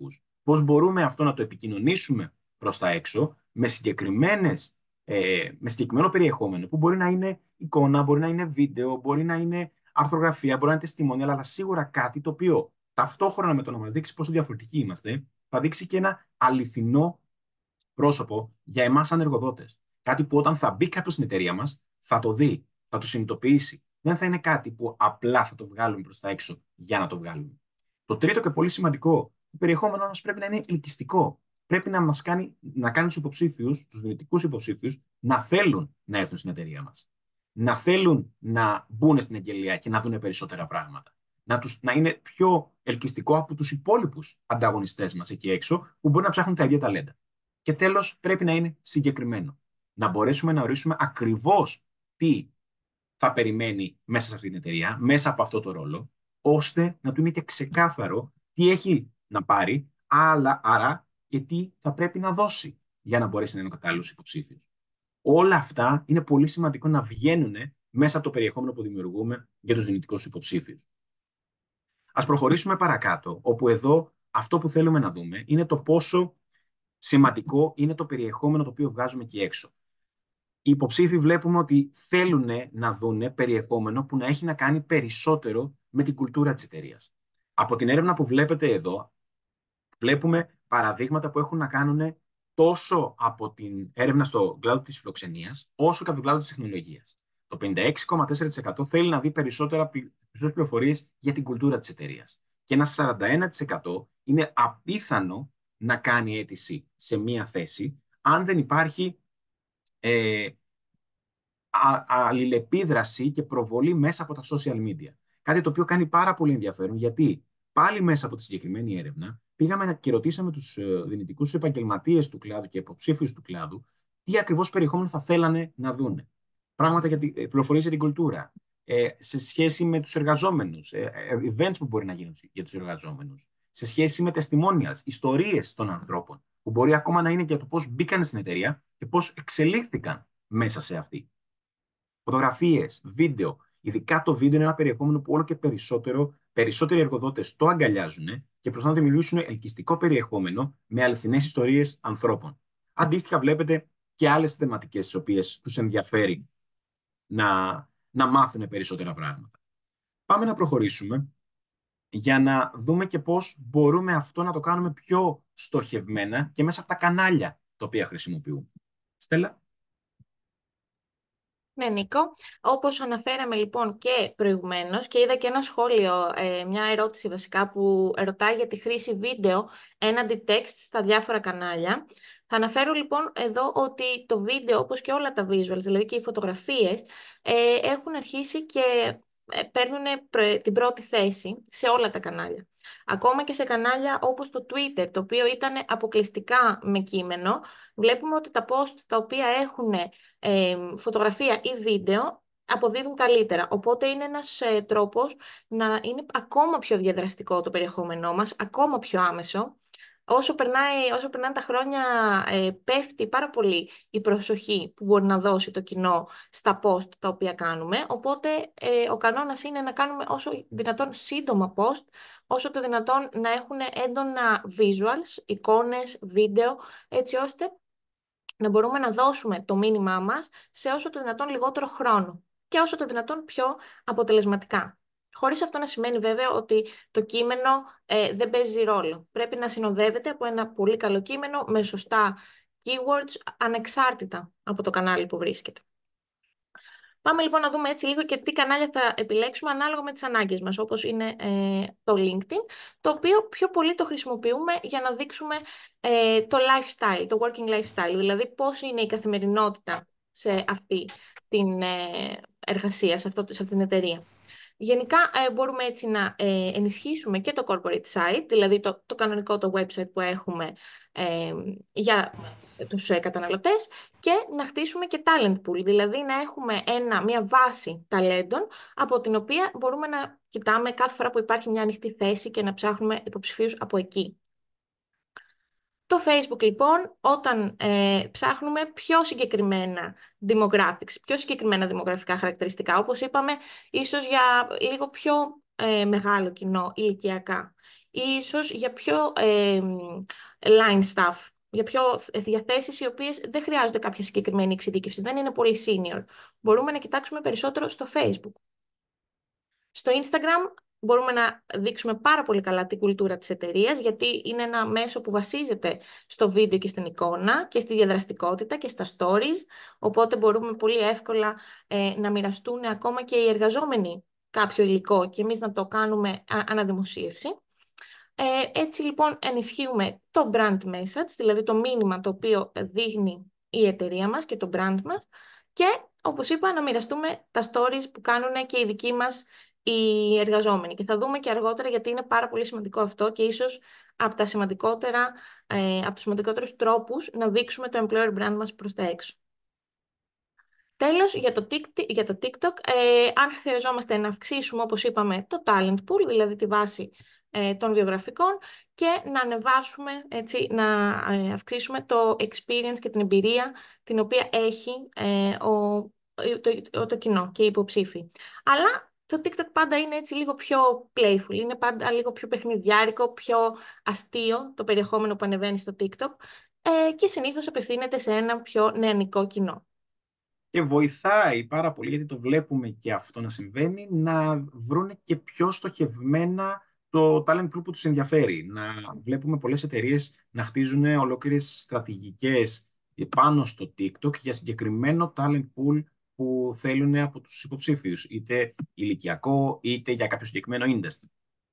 πώς μπορούμε αυτό να το επικοινωνήσουμε προς τα έξω με, συγκεκριμένες, ε, με συγκεκριμένο περιεχόμενο, που μπορεί να είναι εικόνα, μπορεί να είναι βίντεο, μπορεί να είναι αρθρογραφία, μπορεί να είναι τεστιμόνια, αλλά σίγουρα κάτι το οποίο ταυτόχρονα με το να μας δείξει πόσο διαφορετικοί είμαστε, θα δείξει και ένα αληθινό πρόσωπο για εμάς σαν εργοδότες. Κάτι που όταν θα μπει κάποιος στην εταιρεία μας, θα το δει, θα το συνειδητοποιήσει. Δεν θα είναι κάτι που απλά θα το βγάλουμε προς τα έξω για να το βγάλουμε. Το τρίτο και πολύ σημαντικό, το περιεχόμενο μας πρέπει να είναι ελκυστικό. Πρέπει να μας κάνει, να κάνει τους υποψήφιους, τους δυνητικούς υποψήφιους, να θέλουν να έρθουν στην εταιρεία μας. Να θέλουν να μπουν στην εγγελία και να δουν περισσότερα πράγματα. Να, τους, να είναι πιο ελκυστικό από τους υπόλοιπους ανταγωνιστές μας εκεί έξω, που μπορεί να ψάχνουν τα ίδια ταλέντα. Και τέλος, πρέπει να είναι συγκεκριμένο. Να μπορέσουμε να ορίσουμε ακριβώς τι θα περιμένει μέσα σε αυτή την εταιρεία, μέσα από αυτό το ρόλο, ώστε να του είναι και ξεκάθαρο τι έχει να πάρει, αλλά άρα και τι θα πρέπει να δώσει για να μπορέσει να είναι ο κατάλληλος υποψήφιος. Όλα αυτά είναι πολύ σημαντικό να βγαίνουν μέσα από το περιεχόμενο που δημιουργούμε για τους δυνητικούς υποψήφιους. Ας προχωρήσουμε παρακάτω, όπου εδώ αυτό που θέλουμε να δούμε είναι το πόσο σημαντικό είναι το περιεχόμενο το οποίο βγάζουμε εκεί έξω. Οι υποψήφοι βλέπουμε ότι θέλουν να δουν περιεχόμενο που να έχει να κάνει περισσότερο με την κουλτούρα της εταιρείας. Από την έρευνα που βλέπετε εδώ, βλέπουμε παραδείγματα που έχουν να κάνουν τόσο από την έρευνα στο κλάδο της φιλοξενίας, όσο και από τον κλάδο της τεχνολογίας. Το πενήντα έξι κόμμα τέσσερα τοις εκατό θέλει να δει περισσότερα, περισσότερες πληροφορίες για την κουλτούρα της εταιρείας. Και ένα σαράντα ένα τοις εκατό είναι απίθανο να κάνει αίτηση σε μία θέση, αν δεν υπάρχει ε, α, αλληλεπίδραση και προβολή μέσα από τα social media. Κάτι το οποίο κάνει πάρα πολύ ενδιαφέρον, γιατί πάλι μέσα από τη συγκεκριμένη έρευνα πήγαμε και ρωτήσαμε τους δυνητικούς επαγγελματίες του κλάδου και υποψήφιους του κλάδου τι ακριβώς περιεχόμενο θα θέλανε να δούνε. Πράγματα για την πληροφορίες για την κουλτούρα, ε, σε σχέση με τους εργαζόμενους, ε, events που μπορεί να γίνουν για τους εργαζόμενους, σε σχέση με testimonials, ιστορίες των ανθρώπων, που μπορεί ακόμα να είναι για το πώς μπήκαν στην εταιρεία και πώς εξελίχθηκαν μέσα σε αυτή. Φωτογραφίες, βίντεο. Ειδικά το βίντεο είναι ένα περιεχόμενο που όλο και περισσότερο, περισσότεροι εργοδότες το αγκαλιάζουν και προσπαθούν να δημιουργήσουν ελκυστικό περιεχόμενο με αληθινές ιστορίες ανθρώπων. Αντίστοιχα, βλέπετε και άλλες θεματικές τις οποίες τους ενδιαφέρει να, να μάθουν περισσότερα πράγματα. Πάμε να προχωρήσουμε για να δούμε και πώς μπορούμε αυτό να το κάνουμε πιο στοχευμένα και μέσα από τα κανάλια τα οποία χρησιμοποιούμε. Στέλλα. Ναι, Νίκο. Όπως αναφέραμε λοιπόν και προηγουμένως και είδα και ένα σχόλιο, ε, μια ερώτηση βασικά που ρωτάει για τη χρήση βίντεο έναντι text στα διάφορα κανάλια. Θα αναφέρω λοιπόν εδώ ότι το βίντεο, όπως και όλα τα visuals, δηλαδή και οι φωτογραφίες, ε, έχουν αρχίσει και ε, παίρνουν την πρώτη θέση σε όλα τα κανάλια. Ακόμα και σε κανάλια όπως το Twitter, το οποίο ήταν αποκλειστικά με κείμενο, βλέπουμε ότι τα post τα οποία έχουν ε, φωτογραφία ή βίντεο αποδίδουν καλύτερα. Οπότε είναι ένας ε, τρόπος να είναι ακόμα πιο διαδραστικό το περιεχόμενό μας, ακόμα πιο άμεσο. Όσο, περνάει, όσο περνάνε τα χρόνια, ε, πέφτει πάρα πολύ η προσοχή που μπορεί να δώσει το κοινό στα post τα οποία κάνουμε. Οπότε ε, ο κανόνας είναι να κάνουμε όσο δυνατόν σύντομα post, όσο το δυνατόν να έχουν έντονα visuals, εικόνες, βίντεο, έτσι ώστε να μπορούμε να δώσουμε το μήνυμά μας σε όσο το δυνατόν λιγότερο χρόνο και όσο το δυνατόν πιο αποτελεσματικά. Χωρίς αυτό να σημαίνει βέβαια ότι το κείμενο ε, δεν παίζει ρόλο. Πρέπει να συνοδεύεται από ένα πολύ καλό κείμενο με σωστά keywords ανεξάρτητα από το κανάλι που βρίσκεται. Πάμε λοιπόν να δούμε έτσι λίγο και τι κανάλια θα επιλέξουμε ανάλογα με τις ανάγκες μας, όπως είναι ε, το LinkedIn, το οποίο πιο πολύ το χρησιμοποιούμε για να δείξουμε ε, το lifestyle, το working lifestyle, δηλαδή πώς είναι η καθημερινότητα σε αυτή την ε, εργασία, σε, αυτό, σε αυτή την εταιρεία. Γενικά ε, μπορούμε έτσι να ε, ενισχύσουμε και το corporate site, δηλαδή το, το κανονικό το website που έχουμε ε, για τους ε, καταναλωτές, και να χτίσουμε και talent pool, δηλαδή να έχουμε ένα, μια βάση ταλέντων από την οποία μπορούμε να κοιτάμε κάθε φορά που υπάρχει μια ανοιχτή θέση και να ψάχνουμε υποψηφίους από εκεί. Το Facebook λοιπόν, όταν ε, ψάχνουμε πιο συγκεκριμένα demographics, πιο συγκεκριμένα δημογραφικά χαρακτηριστικά, όπως είπαμε, ίσως για λίγο πιο ε, μεγάλο κοινό ηλικιακά, ή ίσως για πιο ε, line staff, για πιο διαθέσεις οι οποίες δεν χρειάζονται κάποια συγκεκριμένη εξειδίκευση, δεν είναι πολύ senior. Μπορούμε να κοιτάξουμε περισσότερο στο Facebook. Στο Instagram μπορούμε να δείξουμε πάρα πολύ καλά την κουλτούρα της εταιρείας, γιατί είναι ένα μέσο που βασίζεται στο βίντεο και στην εικόνα και στη διαδραστικότητα και στα stories, οπότε μπορούμε πολύ εύκολα ε, να μοιραστούν ακόμα και οι εργαζόμενοι κάποιο υλικό και εμείς να το κάνουμε αναδημοσίευση. Ε, έτσι λοιπόν ενισχύουμε το brand message, δηλαδή το μήνυμα το οποίο δείχνει η εταιρεία μας και το brand μας, και όπως είπα να μοιραστούμε τα stories που κάνουν και οι δικοί μας οι εργαζόμενοι. Και θα δούμε και αργότερα γιατί είναι πάρα πολύ σημαντικό αυτό και ίσως από, τα σημαντικότερα, ε, από τους σημαντικότερους τρόπους να δείξουμε το employer brand μας προς τα έξω. Τέλος, για το TikTok, για το TikTok ε, αν χρειαζόμαστε να αυξήσουμε, όπως είπαμε, το talent pool, δηλαδή τη βάση ε, των βιογραφικών, και να ανεβάσουμε, έτσι, να ε, αυξήσουμε το experience και την εμπειρία την οποία έχει ε, ο, το, το, το κοινό και οι υποψήφοι. Αλλά το TikTok πάντα είναι έτσι λίγο πιο playful, είναι πάντα λίγο πιο παιχνιδιάρικο, πιο αστείο το περιεχόμενο που ανεβαίνει στο TikTok ε, και συνήθως απευθύνεται σε ένα πιο νεανικό κοινό. Και βοηθάει πάρα πολύ, γιατί το βλέπουμε και αυτό να συμβαίνει, να βρουν και πιο στοχευμένα το talent pool που τους ενδιαφέρει. Να βλέπουμε πολλές εταιρείες να χτίζουν ολόκληρες στρατηγικές πάνω στο TikTok για συγκεκριμένο talent pool που θέλουν από τους υποψήφιους, είτε ηλικιακό, είτε για κάποιο συγκεκριμένο industry.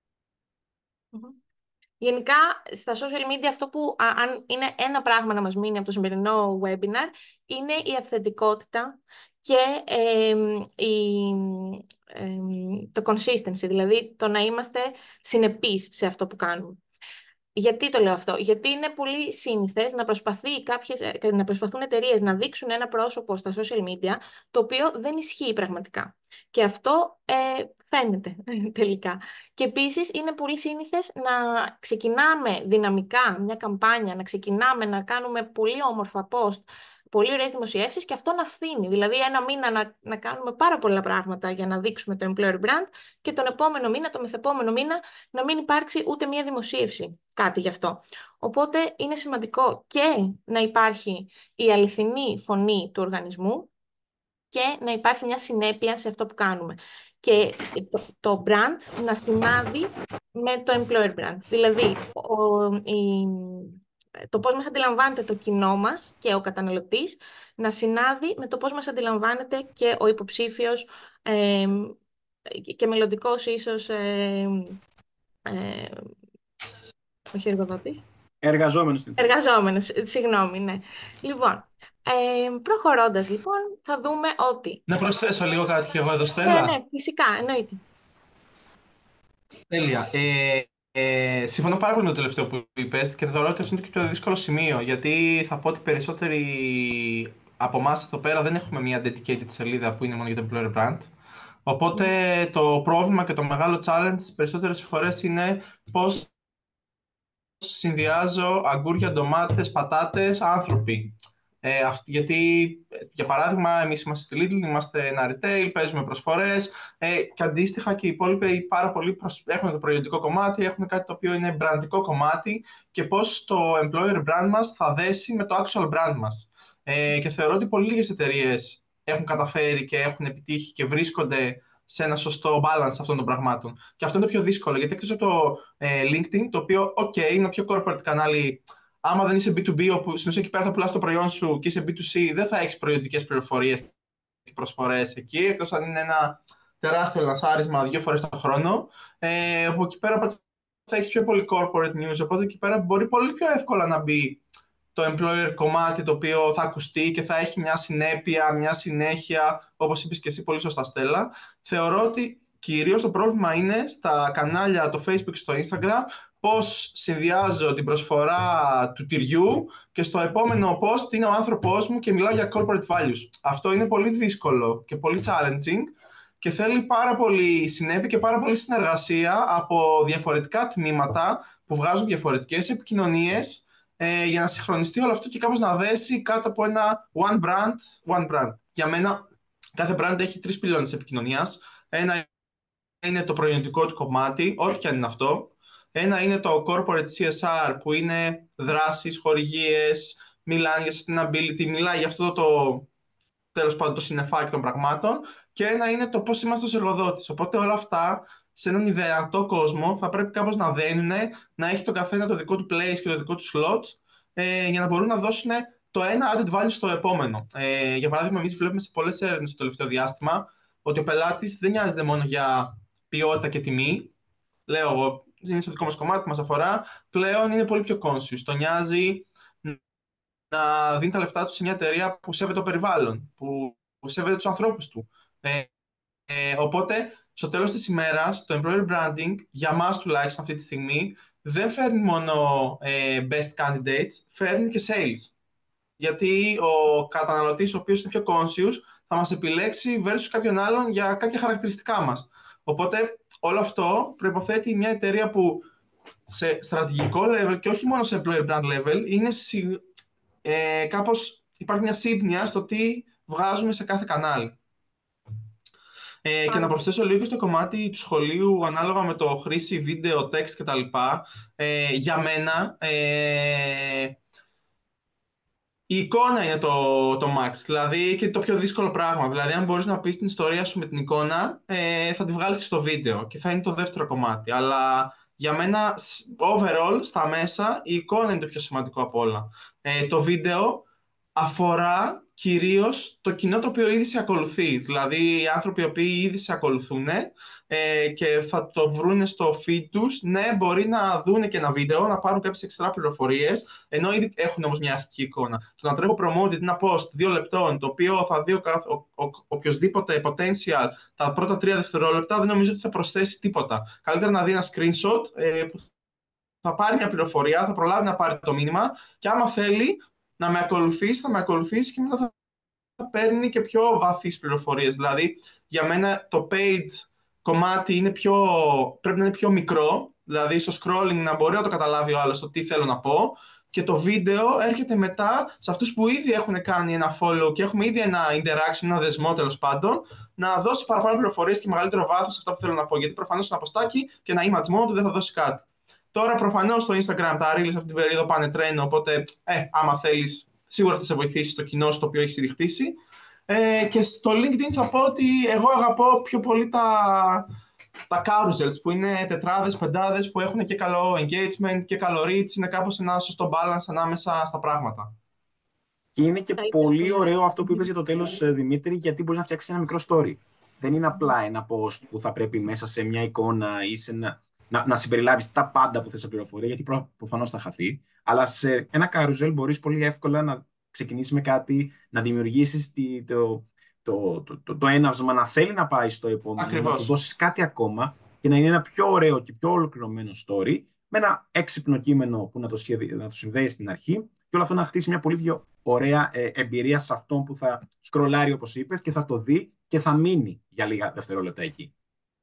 Γενικά, στα social media αυτό που α, αν είναι ένα πράγμα να μας μείνει από το σημερινό webinar, είναι η αυθεντικότητα και ε, η, ε, το consistency, δηλαδή το να είμαστε συνεπείς σε αυτό που κάνουμε. Γιατί το λέω αυτό? Γιατί είναι πολύ σύνηθες να, προσπαθεί κάποιες, να προσπαθούν εταιρείες να δείξουν ένα πρόσωπο στα social media, το οποίο δεν ισχύει πραγματικά. Και αυτό ε, φαίνεται τελικά. Και επίσης είναι πολύ σύνηθες να ξεκινάμε δυναμικά μια καμπάνια, να ξεκινάμε να κάνουμε πολύ όμορφα post, πολύ ωραίες δημοσιεύσεις, και αυτό να φθήνει. Δηλαδή ένα μήνα να, να κάνουμε πάρα πολλά πράγματα για να δείξουμε το employer brand και τον επόμενο μήνα, το μεθεπόμενο μήνα, να μην υπάρξει ούτε μία δημοσίευση κάτι γι' αυτό. Οπότε είναι σημαντικό και να υπάρχει η αληθινή φωνή του οργανισμού και να υπάρχει μια συνέπεια σε αυτό που κάνουμε. Και το, το brand να συνάδει με το employer brand. Δηλαδή, ο, η, το πώς μας αντιλαμβάνεται το κοινό μας και ο καταναλωτής να συνάδει με το πώς μας αντιλαμβάνεται και ο υποψήφιος ε, και μελλοντικός ίσως ε, ε, όχι εργοδότης. Εργαζόμενος. Εργαζόμενος, συγγνώμη, ναι. Λοιπόν, ε, προχωρώντας λοιπόν, θα δούμε ότι... Να προσθέσω λίγο κάτι και εγώ εδώ, Στέλλα. Ναι, ναι, φυσικά, εννοείται. Τέλεια. Ε, ε, συμφωνώ πάρα πολύ με το τελευταίο που είπες και θεωρώ ότι αυτό είναι και το πιο δύσκολο σημείο, γιατί θα πω ότι περισσότεροι από εμάς εδώ πέρα δεν έχουμε μια dedicated σελίδα που είναι μόνο για το employer brand. Οπότε mm. το πρόβλημα και το μεγάλο challenge τις περισσότερες φορές είναι πώς συνδυάζω αγκούρια, ντομάτες, πατάτες, άνθρωποι. Ε, αυτή, γιατί, για παράδειγμα, εμείς είμαστε στη Lidl, είμαστε ένα retail, παίζουμε προσφορές ε, και αντίστοιχα και οι υπόλοιποι πάρα πολλοί προσ... έχουν το προϊόντικό κομμάτι, έχουν κάτι το οποίο είναι brandικό κομμάτι και πώς το employer brand μας θα δέσει με το actual brand μας. Ε, και θεωρώ ότι πολύ λίγες εταιρείες έχουν καταφέρει και έχουν επιτύχει και βρίσκονται σε ένα σωστό balance αυτών των πραγμάτων. Και αυτό είναι το πιο δύσκολο, γιατί εκτός από το ε, LinkedIn, το οποίο, OK, είναι ένα πιο corporate κανάλι. Άμα δεν είσαι μπι τού μπι, όπου στην ουσία εκεί πέρα θα πουλάς το προϊόν σου και είσαι μπι τού σι, δεν θα έχεις προϊόντικες πληροφορίες και προσφορές εκεί, εκτός αν είναι ένα τεράστιο λανσάρισμα δύο φορές το χρόνο. Ε, από εκεί πέρα θα έχεις πιο πολύ corporate news, οπότε εκεί πέρα μπορεί πολύ πιο εύκολα να μπει το employer κομμάτι, το οποίο θα ακουστεί και θα έχει μια συνέπεια, μια συνέχεια, όπως είπες και εσύ πολύ σωστά, Στέλλα. Θεωρώ ότι κυρίως το πρόβλημα είναι στα κανάλια, το Facebook και στο Instagram, πώς συνδυάζω την προσφορά του τυριού και στο επόμενο post είναι ο άνθρωπός μου και μιλάω για corporate values. Αυτό είναι πολύ δύσκολο και πολύ challenging και θέλει πάρα πολύ συνέπεια και πάρα πολύ συνεργασία από διαφορετικά τμήματα που βγάζουν διαφορετικές επικοινωνίες ε, για να συγχρονιστεί όλο αυτό και κάπως να δέσει κάτω από ένα one brand, one brand. Για μένα κάθε brand έχει τρεις πυλώνες επικοινωνίας. Ένα είναι το προϊόντικό του κομμάτι, ό,τι και αν είναι αυτό. Ένα είναι το corporate σι ες αρ, που είναι δράσεις, χορηγίες, μιλάνε για sustainability, μιλάει για αυτό το, τέλος πάντων, το συννεφάκι των πραγμάτων. Και ένα είναι το πώς είμαστε ως εργοδότης. Οπότε όλα αυτά σε έναν ιδεατό κόσμο θα πρέπει κάπως να δένουν, να έχει το καθένα το δικό του place και το δικό του slot, ε, για να μπορούν να δώσουν το ένα added value στο επόμενο. Ε, για παράδειγμα, εμείς βλέπουμε σε πολλές έρευνες το τελευταίο διάστημα ότι ο πελάτης δεν νοιάζεται μόνο για ποιότητα και τιμή. Λέω εγώ, είναι στο δικό μας κομμάτι που μας αφορά, πλέον είναι πολύ πιο conscious. Το νοιάζει να δίνει τα λεφτά του σε μια εταιρεία που σέβεται το περιβάλλον, που, που σέβεται τους ανθρώπους του. Ε, ε, οπότε, στο τέλος της ημέρας, το employer branding, για μας τουλάχιστον αυτή τη στιγμή, δεν φέρνει μόνο ε, best candidates, φέρνει και sales. Γιατί ο καταναλωτής, ο οποίος είναι πιο conscious, θα μας επιλέξει versus κάποιον άλλον για κάποια χαρακτηριστικά μας. Οπότε, όλο αυτό προϋποθέτει μια εταιρεία που σε στρατηγικό level και όχι μόνο σε employer brand level, είναι ε, κάπως υπάρχει μια σύμπνοια στο τι βγάζουμε σε κάθε κανάλι. Ε, και να προσθέσω λίγο στο κομμάτι του σχολείου ανάλογα με το χρήση βίντεο, text κτλ. Ε, για μένα ε, η εικόνα είναι το, το max, δηλαδή και το πιο δύσκολο πράγμα. Δηλαδή, αν μπορείς να πεις την ιστορία σου με την εικόνα, ε, θα τη βγάλεις και στο βίντεο και θα είναι το δεύτερο κομμάτι. Αλλά για μένα, overall, στα μέσα, η εικόνα είναι το πιο σημαντικό από όλα. Ε, το βίντεο αφορά κυρίως το κοινό το οποίο ήδη σε ακολουθεί. Δηλαδή, οι άνθρωποι οι οποίοι ήδη σε ακολουθούν ε, και θα το βρουν στο feed τους, ναι, μπορεί να δουν και ένα βίντεο, να πάρουν κάποιες εξτρά πληροφορίες, ενώ ήδη έχουν όμως μια αρχική εικόνα. Το να τρέχω promoted ένα post δύο λεπτών, το οποίο θα δει ο, ο, ο, οποιοσδήποτε potential τα πρώτα τρία δευτερόλεπτα, δεν νομίζω ότι θα προσθέσει τίποτα. Καλύτερα να δει ένα screenshot ε, που θα πάρει μια πληροφορία, θα προλάβει να πάρει το μήνυμα και άμα θέλει να με ακολουθήσει, θα με ακολουθήσει και μετά θα παίρνει και πιο βαθύς πληροφορίες. Δηλαδή, για μένα το paid κομμάτι είναι πιο, πρέπει να είναι πιο μικρό, δηλαδή στο scrolling να μπορεί να το καταλάβει ο άλλος το τι θέλω να πω, και το βίντεο έρχεται μετά σε αυτούς που ήδη έχουν κάνει ένα follow και έχουμε ήδη ένα interaction, ένα δεσμό τέλος πάντων, να δώσει παραπάνω πληροφορίες και μεγαλύτερο βάθος σε αυτά που θέλω να πω. Γιατί προφανώς ένα ποστάκι και ένα image μόνο του δεν θα δώσει κάτι. Τώρα προφανώς στο Instagram τα reels αυτή την περίοδο πάνε τρένο, οπότε ε, άμα θέλεις σίγουρα θα σε βοηθήσει το κοινό στο οποίο έχει ήδη χτίσει. Ε, και στο LinkedIn θα πω ότι εγώ αγαπώ πιο πολύ τα, τα carousels που είναι τετράδες, πεντάδες που έχουν και καλό engagement και καλό reach, είναι κάπως ένα σωστό balance ανάμεσα στα πράγματα. Και είναι και Θα ήθελα πολύ να- ωραίο αυτό που είπες για το τέλος, ε, Δημήτρη, γιατί μπορείς να φτιάξεις ένα μικρό story. Δεν είναι απλά ένα post που θα πρέπει μέσα σε μια εικόνα ή σε ένα, να, να συμπεριλάβεις τα πάντα που θες σε πληροφορία, γιατί προ, προφανώς θα χαθεί. Αλλά σε ένα carousel μπορείς πολύ εύκολα να ξεκινήσεις με κάτι, να δημιουργήσεις τη, το, το, το, το, το έναυσμα να θέλει να πάει στο επόμενο, να του Ακριβώς. δώσεις κάτι ακόμα και να είναι ένα πιο ωραίο και πιο ολοκληρωμένο story, με ένα έξυπνο κείμενο που να το, σχεδι... να το συνδέει στην αρχή και όλο αυτό να χτίσει μια πολύ πιο ωραία ε, εμπειρία σε αυτόν που θα σκρολάρει, όπως είπες, και θα το δει και θα μείνει για λίγα δευτερόλεπτα εκεί.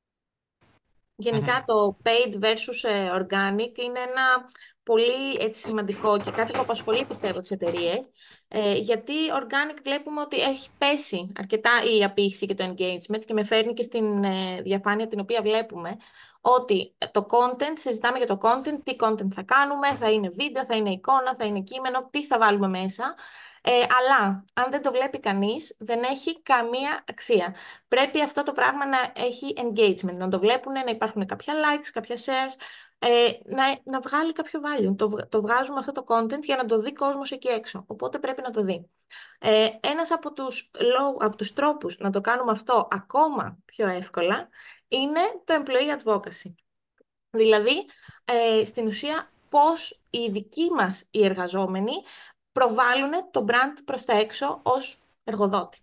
Γενικά το paid versus ε, organic είναι ένα πολύ έτσι, σημαντικό και κάτι που απασχολεί πιστεύω τις εταιρείες, ε, γιατί organic βλέπουμε ότι έχει πέσει αρκετά η απήχηση και το engagement και με φέρνει και στην ε, διαφάνεια την οποία βλέπουμε ότι το content, συζητάμε για το content, τι content θα κάνουμε, θα είναι βίντεο, θα είναι εικόνα, θα είναι κείμενο, τι θα βάλουμε μέσα. Ε, αλλά αν δεν το βλέπει κανείς, δεν έχει καμία αξία. Πρέπει αυτό το πράγμα να έχει engagement, να το βλέπουν, να υπάρχουν κάποια likes, κάποια shares, ε, να, να βγάλει κάποιο value. Το, βγ- το βγάζουμε αυτό το content για να το δει κόσμος εκεί έξω. Οπότε πρέπει να το δει. Ε, ένας από τους, λόγ- από τους τρόπους να το κάνουμε αυτό ακόμα πιο εύκολα είναι το employee advocacy. Δηλαδή, ε, στην ουσία, πώς οι δικοί μας οι εργαζόμενοι προβάλλουν το brand προς τα έξω ως εργοδότη.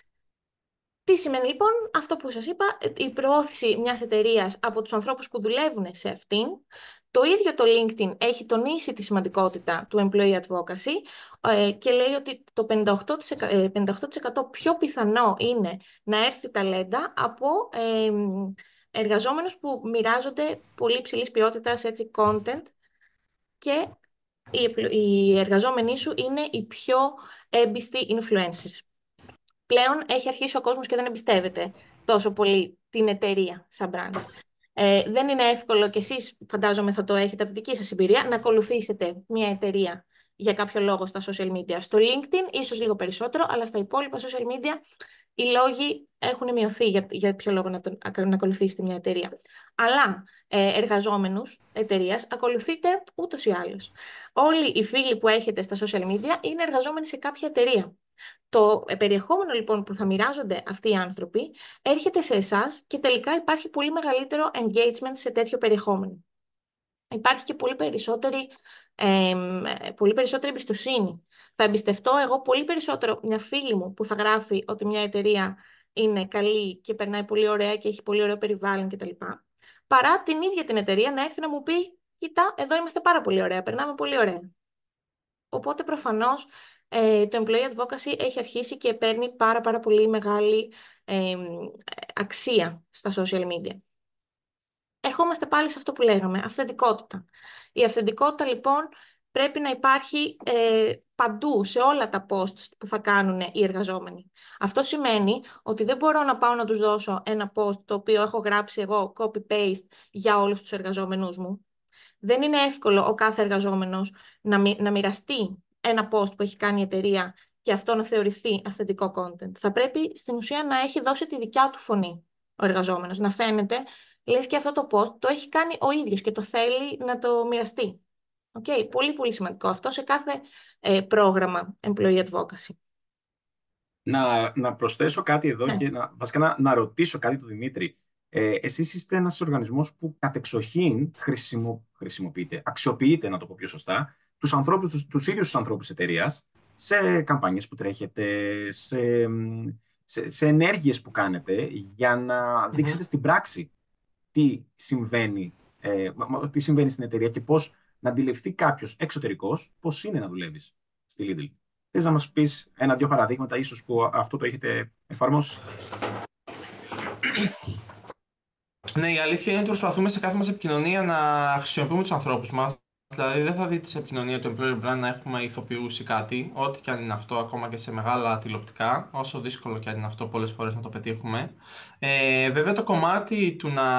Τι σημαίνει λοιπόν αυτό που σας είπα, η προώθηση μιας εταιρείας από τους ανθρώπους που δουλεύουν σε αυτήν. Το ίδιο το LinkedIn έχει τονίσει τη σημαντικότητα του employee advocacy ε, και λέει ότι το πενήντα οκτώ τοις εκατό, ε, πενήντα οκτώ τοις εκατό πιο πιθανό είναι να έρθει ταλέντα από ε, εργαζόμενους που μοιράζονται πολύ υψηλής ποιότητας έτσι, content και οι, επλο- οι εργαζόμενοι σου είναι οι πιο έμπιστοι influencers. Πλέον έχει αρχίσει ο κόσμος και δεν εμπιστεύεται τόσο πολύ την εταιρεία σαν brand. Ε, δεν είναι εύκολο και εσείς φαντάζομαι θα το έχετε από τη δική σας εμπειρία να ακολουθήσετε μια εταιρεία για κάποιο λόγο στα social media. Στο LinkedIn ίσως λίγο περισσότερο, αλλά στα υπόλοιπα social media οι λόγοι έχουν μειωθεί για, για ποιο λόγο να, τον, να ακολουθήσετε μια εταιρεία. Αλλά ε, εργαζόμενους εταιρείας ακολουθείτε ούτως ή άλλως. Όλοι οι φίλοι που έχετε στα social media είναι εργαζόμενοι σε κάποια εταιρεία. Το περιεχόμενο λοιπόν που θα μοιράζονται αυτοί οι άνθρωποι έρχεται σε εσάς και τελικά υπάρχει πολύ μεγαλύτερο engagement σε τέτοιο περιεχόμενο. Υπάρχει και πολύ περισσότερη, ε, πολύ περισσότερη εμπιστοσύνη. Θα εμπιστευτώ εγώ πολύ περισσότερο μια φίλη μου που θα γράφει ότι μια εταιρεία είναι καλή και περνάει πολύ ωραία και έχει πολύ ωραίο περιβάλλον κτλ. Παρά την ίδια την εταιρεία να έρθει να μου πει: Κοίτα, εδώ είμαστε πάρα πολύ ωραία, περνάμε πολύ ωραία. Οπότε προφανώς ε, το employee advocacy έχει αρχίσει και παίρνει πάρα πάρα πολύ μεγάλη ε, αξία στα social media. Ερχόμαστε πάλι σε αυτό που λέγαμε, αυθεντικότητα. Η αυθεντικότητα λοιπόν πρέπει να υπάρχει ε, παντού, σε όλα τα posts που θα κάνουν οι εργαζόμενοι. Αυτό σημαίνει ότι δεν μπορώ να πάω να τους δώσω ένα post το οποίο έχω γράψει εγώ copy-paste για όλους τους εργαζόμενους μου. Δεν είναι εύκολο ο κάθε εργαζόμενος να, μοι, να μοιραστεί ένα post που έχει κάνει η εταιρεία και αυτό να θεωρηθεί αυθεντικό content. Θα πρέπει στην ουσία να έχει δώσει τη δικιά του φωνή ο εργαζόμενος, να φαίνεται λες και αυτό το post το έχει κάνει ο ίδιος και το θέλει να το μοιραστεί. Okay, πολύ πολύ σημαντικό αυτό σε κάθε ε, πρόγραμμα employee advocacy. Να, να προσθέσω κάτι εδώ Ναι. και να, βασικά να, να ρωτήσω κάτι του Δημήτρη. Ε, εσείς είστε ένας οργανισμός που κατεξοχήν χρησιμο, χρησιμοποιείτε, αξιοποιείτε, να το πω πιο σωστά, τους, ανθρώπους, τους, τους ίδιους τους ανθρώπους της εταιρείας σε καμπάνιες που τρέχετε, σε, σε, σε ενέργειες που κάνετε για να δείξετε Mm-hmm. στην πράξη τι συμβαίνει, ε, τι συμβαίνει στην εταιρεία και πώς να αντιληφθεί κάποιος εξωτερικός πώς είναι να δουλεύεις στη Lidl. Θες να μας πεις ένα-δυο παραδείγματα ίσως που αυτό το έχετε εφαρμόσει? Ναι, η αλήθεια είναι ότι προσπαθούμε σε κάθε μας επικοινωνία να χρησιμοποιούμε τους ανθρώπους μας. Δηλαδή, δεν θα δείτε σε επικοινωνία του employer brand να έχουμε ηθοποιούς ή κάτι, ό,τι και αν είναι αυτό, ακόμα και σε μεγάλα τηλεοπτικά, όσο δύσκολο και αν είναι αυτό πολλές φορές να το πετύχουμε. Ε, βέβαια, το κομμάτι του να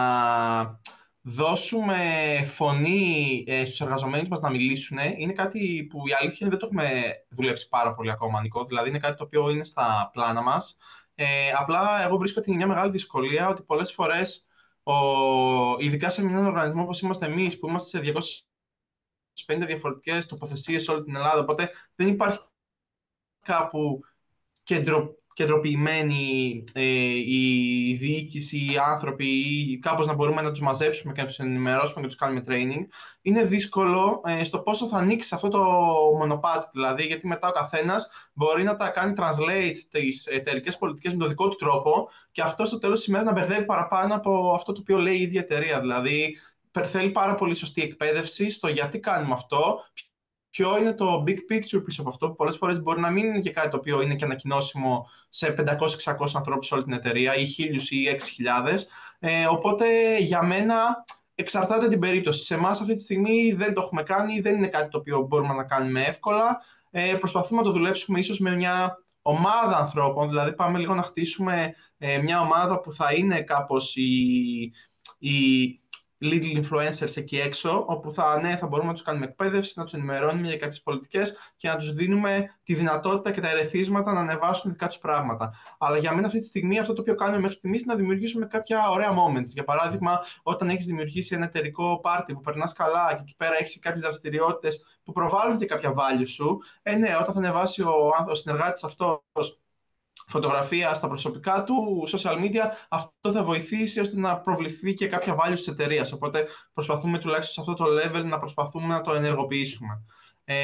δώσουμε φωνή ε, στους εργαζομένους μας να μιλήσουν είναι κάτι που η αλήθεια είναι δεν το έχουμε δουλέψει πάρα πολύ ακόμα, Νικό. Δηλαδή, είναι κάτι το οποίο είναι στα πλάνα μας. Ε, απλά, εγώ βρίσκω ότι είναι μια μεγάλη δυσκολία ότι πολλές φορές ο, ειδικά σε έναν οργανισμό όπως είμαστε εμείς, που είμαστε σε διακόσιες πενήντα διαφορετικές τοποθεσίες σε όλη την Ελλάδα, οπότε δεν υπάρχει κάπου κεντρο, κεντροποιημένη ε, η διοίκηση, οι άνθρωποι ή κάπως να μπορούμε να τους μαζέψουμε και να τους ενημερώσουμε και να τους κάνουμε training. Είναι δύσκολο ε, στο πόσο θα ανοίξει αυτό το μονοπάτι, δηλαδή γιατί μετά ο καθένας μπορεί να τα κάνει translate τις εταιρικές πολιτικές με τον δικό του τρόπο και αυτό στο τέλος της ημέρας να μπερδεύει παραπάνω από αυτό το οποίο λέει η ίδια εταιρεία. Δηλαδή θέλει πάρα πολύ σωστή εκπαίδευση στο γιατί κάνουμε αυτό, ποιο είναι το big picture πίσω από αυτό, που πολλές φορές μπορεί να μην είναι και κάτι το οποίο είναι και ανακοινώσιμο σε πεντακόσιους εξακόσιους ανθρώπους σε όλη την εταιρεία ή χίλιους ή έξι χιλιάδες. Ε, οπότε για μένα εξαρτάται την περίπτωση. Σε εμάς αυτή τη στιγμή δεν το έχουμε κάνει, δεν είναι κάτι το οποίο μπορούμε να κάνουμε εύκολα. Ε, προσπαθούμε να το δουλέψουμε ίσως με μια ομάδα ανθρώπων, δηλαδή πάμε λίγο να χτίσουμε ε, μια ομάδα που θα είναι κάπως η, η little influencers εκεί έξω, όπου θα, ναι, θα μπορούμε να τους κάνουμε εκπαίδευση, να τους ενημερώνουμε για κάποιες πολιτικές και να τους δίνουμε τη δυνατότητα και τα ερεθίσματα να ανεβάσουν δικά τους πράγματα. Αλλά για μένα αυτή τη στιγμή αυτό το οποίο κάνουμε μέχρι στιγμής είναι να δημιουργήσουμε κάποια ωραία moments. Για παράδειγμα, όταν έχεις δημιουργήσει ένα εταιρικό πάρτι που περνάς καλά και εκεί πέρα έχεις κάποιες δραστηριότητες που προβάλλουν και κάποια value σου, ε, ναι, όταν θα ανεβάσει ο, ο συνεργάτης αυτός φωτογραφία στα προσωπικά του, social media, αυτό θα βοηθήσει ώστε να προβληθεί και κάποια value της εταιρείας. Οπότε προσπαθούμε τουλάχιστον σε αυτό το level να προσπαθούμε να το ενεργοποιήσουμε. Ε,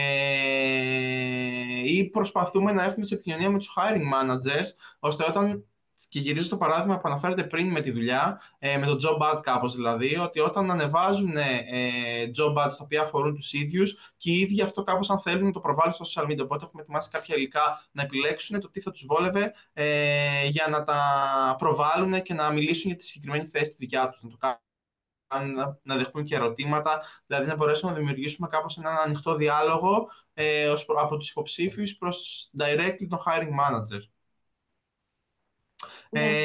ή προσπαθούμε να έρθουμε σε επικοινωνία με τους hiring managers, ώστε όταν, και γυρίζω στο παράδειγμα που αναφέρετε πριν με τη δουλειά, ε, με το job ad κάπως δηλαδή, ότι όταν ανεβάζουν ε, job ads τα οποία αφορούν τους ίδιους και οι ίδιοι αυτό κάπως αν θέλουν να το προβάλλουν στο social media. Οπότε έχουμε ετοιμάσει κάποια υλικά να επιλέξουν το τι θα τους βόλευε ε, για να τα προβάλλουν και να μιλήσουν για τη συγκεκριμένη θέση τη δικιά τους. Να το κάνουν, να δεχτούν και ερωτήματα, δηλαδή να μπορέσουμε να δημιουργήσουμε κάπως έναν ανοιχτό διάλογο ε, ως, από τους υποψήφιους προς directly τον hiring manager. Ναι.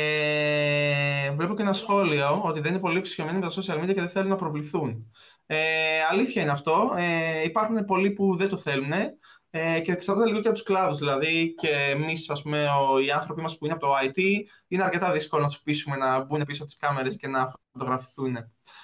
Ε, βλέπω και ένα σχόλιο ότι δεν είναι πολύ εξοικειωμένοι με τα social media και δεν θέλουν να προβληθούν. Ε, αλήθεια είναι αυτό. Ε, υπάρχουν πολλοί που δεν το θέλουν ε, και εξαρτάται λίγο και από τους κλάδους. Δηλαδή, και εμείς, ας πούμε, ο, οι άνθρωποι μας που είναι από το άι τι, είναι αρκετά δύσκολο να τους πείσουμε να μπουν πίσω από τις κάμερες και να φωτογραφηθούν.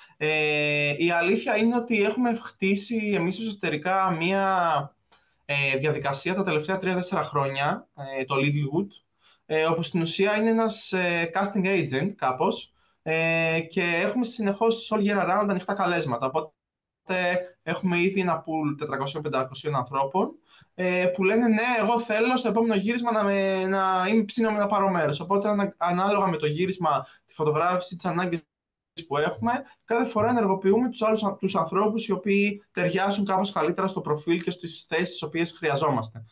Ε, η αλήθεια είναι ότι έχουμε χτίσει εμείς εσωτερικά μία ε, διαδικασία τα τελευταία τρία τέσσερα χρόνια, ε, το Lidlwood, ε, όπου στην ουσία είναι ένας ε, casting agent κάπως ε, και έχουμε συνεχώς all year round ανοιχτά καλέσματα. Οπότε έχουμε ήδη ένα pool τετρακόσια με πεντακόσια ανθρώπων ε, που λένε ναι, εγώ θέλω στο επόμενο γύρισμα να, με, να είμαι ψήνομαι να πάρω μέρος. Οπότε ανα, ανάλογα με το γύρισμα, τη φωτογράφηση, τις ανάγκες που έχουμε, κάθε φορά ενεργοποιούμε τους άλλους τους ανθρώπους οι οποίοι ταιριάζουν κάπως καλύτερα στο προφίλ και στις θέσεις τις οποίες χρειαζόμαστε.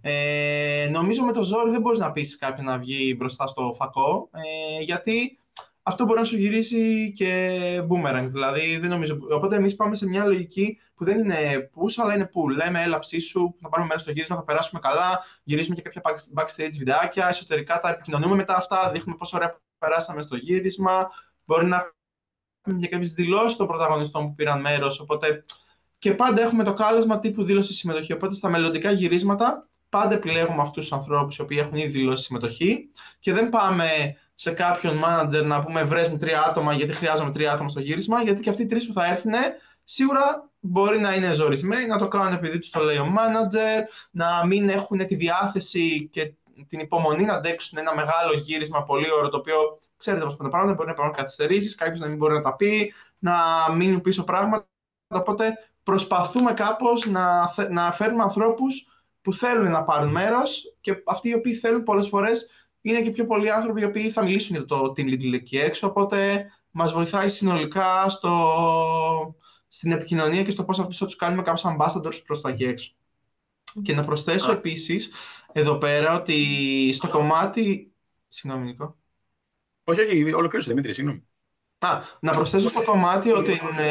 Ε, νομίζω με το ζόρι δεν μπορείς να πείσεις κάποιον να βγει μπροστά στο φακό, ε, γιατί αυτό μπορεί να σου γυρίσει και boomerang. Δηλαδή, δεν νομίζω. Οπότε, εμείς πάμε σε μια λογική που δεν είναι push, αλλά είναι pull. Λέμε, έλα ψήσου, θα πάρουμε μέρο στο γύρισμα, θα περάσουμε καλά, γυρίζουμε και κάποια backstage βιντεάκια. Εσωτερικά τα επικοινωνούμε μετά αυτά, δείχνουμε πόσο ωραία περάσαμε στο γύρισμα. Μπορεί να έχουμε και κάποιες δηλώσεις των πρωταγωνιστών που πήραν μέρος. Οπότε, και πάντα έχουμε το κάλεσμα τύπου δήλωση συμμετοχή. Οπότε, στα μελλοντικά γυρίσματα, πάντα επιλέγουμε αυτούς τους ανθρώπους οι οποίοι έχουν ήδη δηλώσει συμμετοχή και δεν πάμε σε κάποιον manager να πούμε βρες μου τρία άτομα γιατί χρειάζομαι τρία άτομα στο γύρισμα, γιατί και αυτοί οι τρεις που θα έρθουν σίγουρα μπορεί να είναι ζορισμένοι, να το κάνουν επειδή τους το λέει ο manager, να μην έχουν τη διάθεση και την υπομονή να αντέξουν ένα μεγάλο γύρισμα πολύ ωραίο, το οποίο ξέρετε πώς πάνε τα πράγματα, μπορεί να υπάρχουν καθυστερήσεις, κάποιος να μην μπορεί να τα πει, να μείνουν πίσω πράγματα. Οπότε προσπαθούμε κάπως να, να φέρνουμε ανθρώπους που θέλουν να πάρουν μέρος και αυτοί οι οποίοι θέλουν πολλές φορές είναι και πιο πολλοί άνθρωποι οι οποίοι θα μιλήσουν για το Team Lidl εκεί έξω, οπότε μας βοηθάει συνολικά στο, στην επικοινωνία και στο πώς αυτούς θα τους κάνουμε κάποιους ambassadors προς τα εκεί έξω. Και να προσθέσω Α, επίσης εδώ πέρα ότι στο κομμάτι... Συγγνώμη, Νίκο. όχι, όχι, ολοκλήρωσε, Δημήτρη, συγγνώμη. Α, να προσθέσω στο κομμάτι ότι,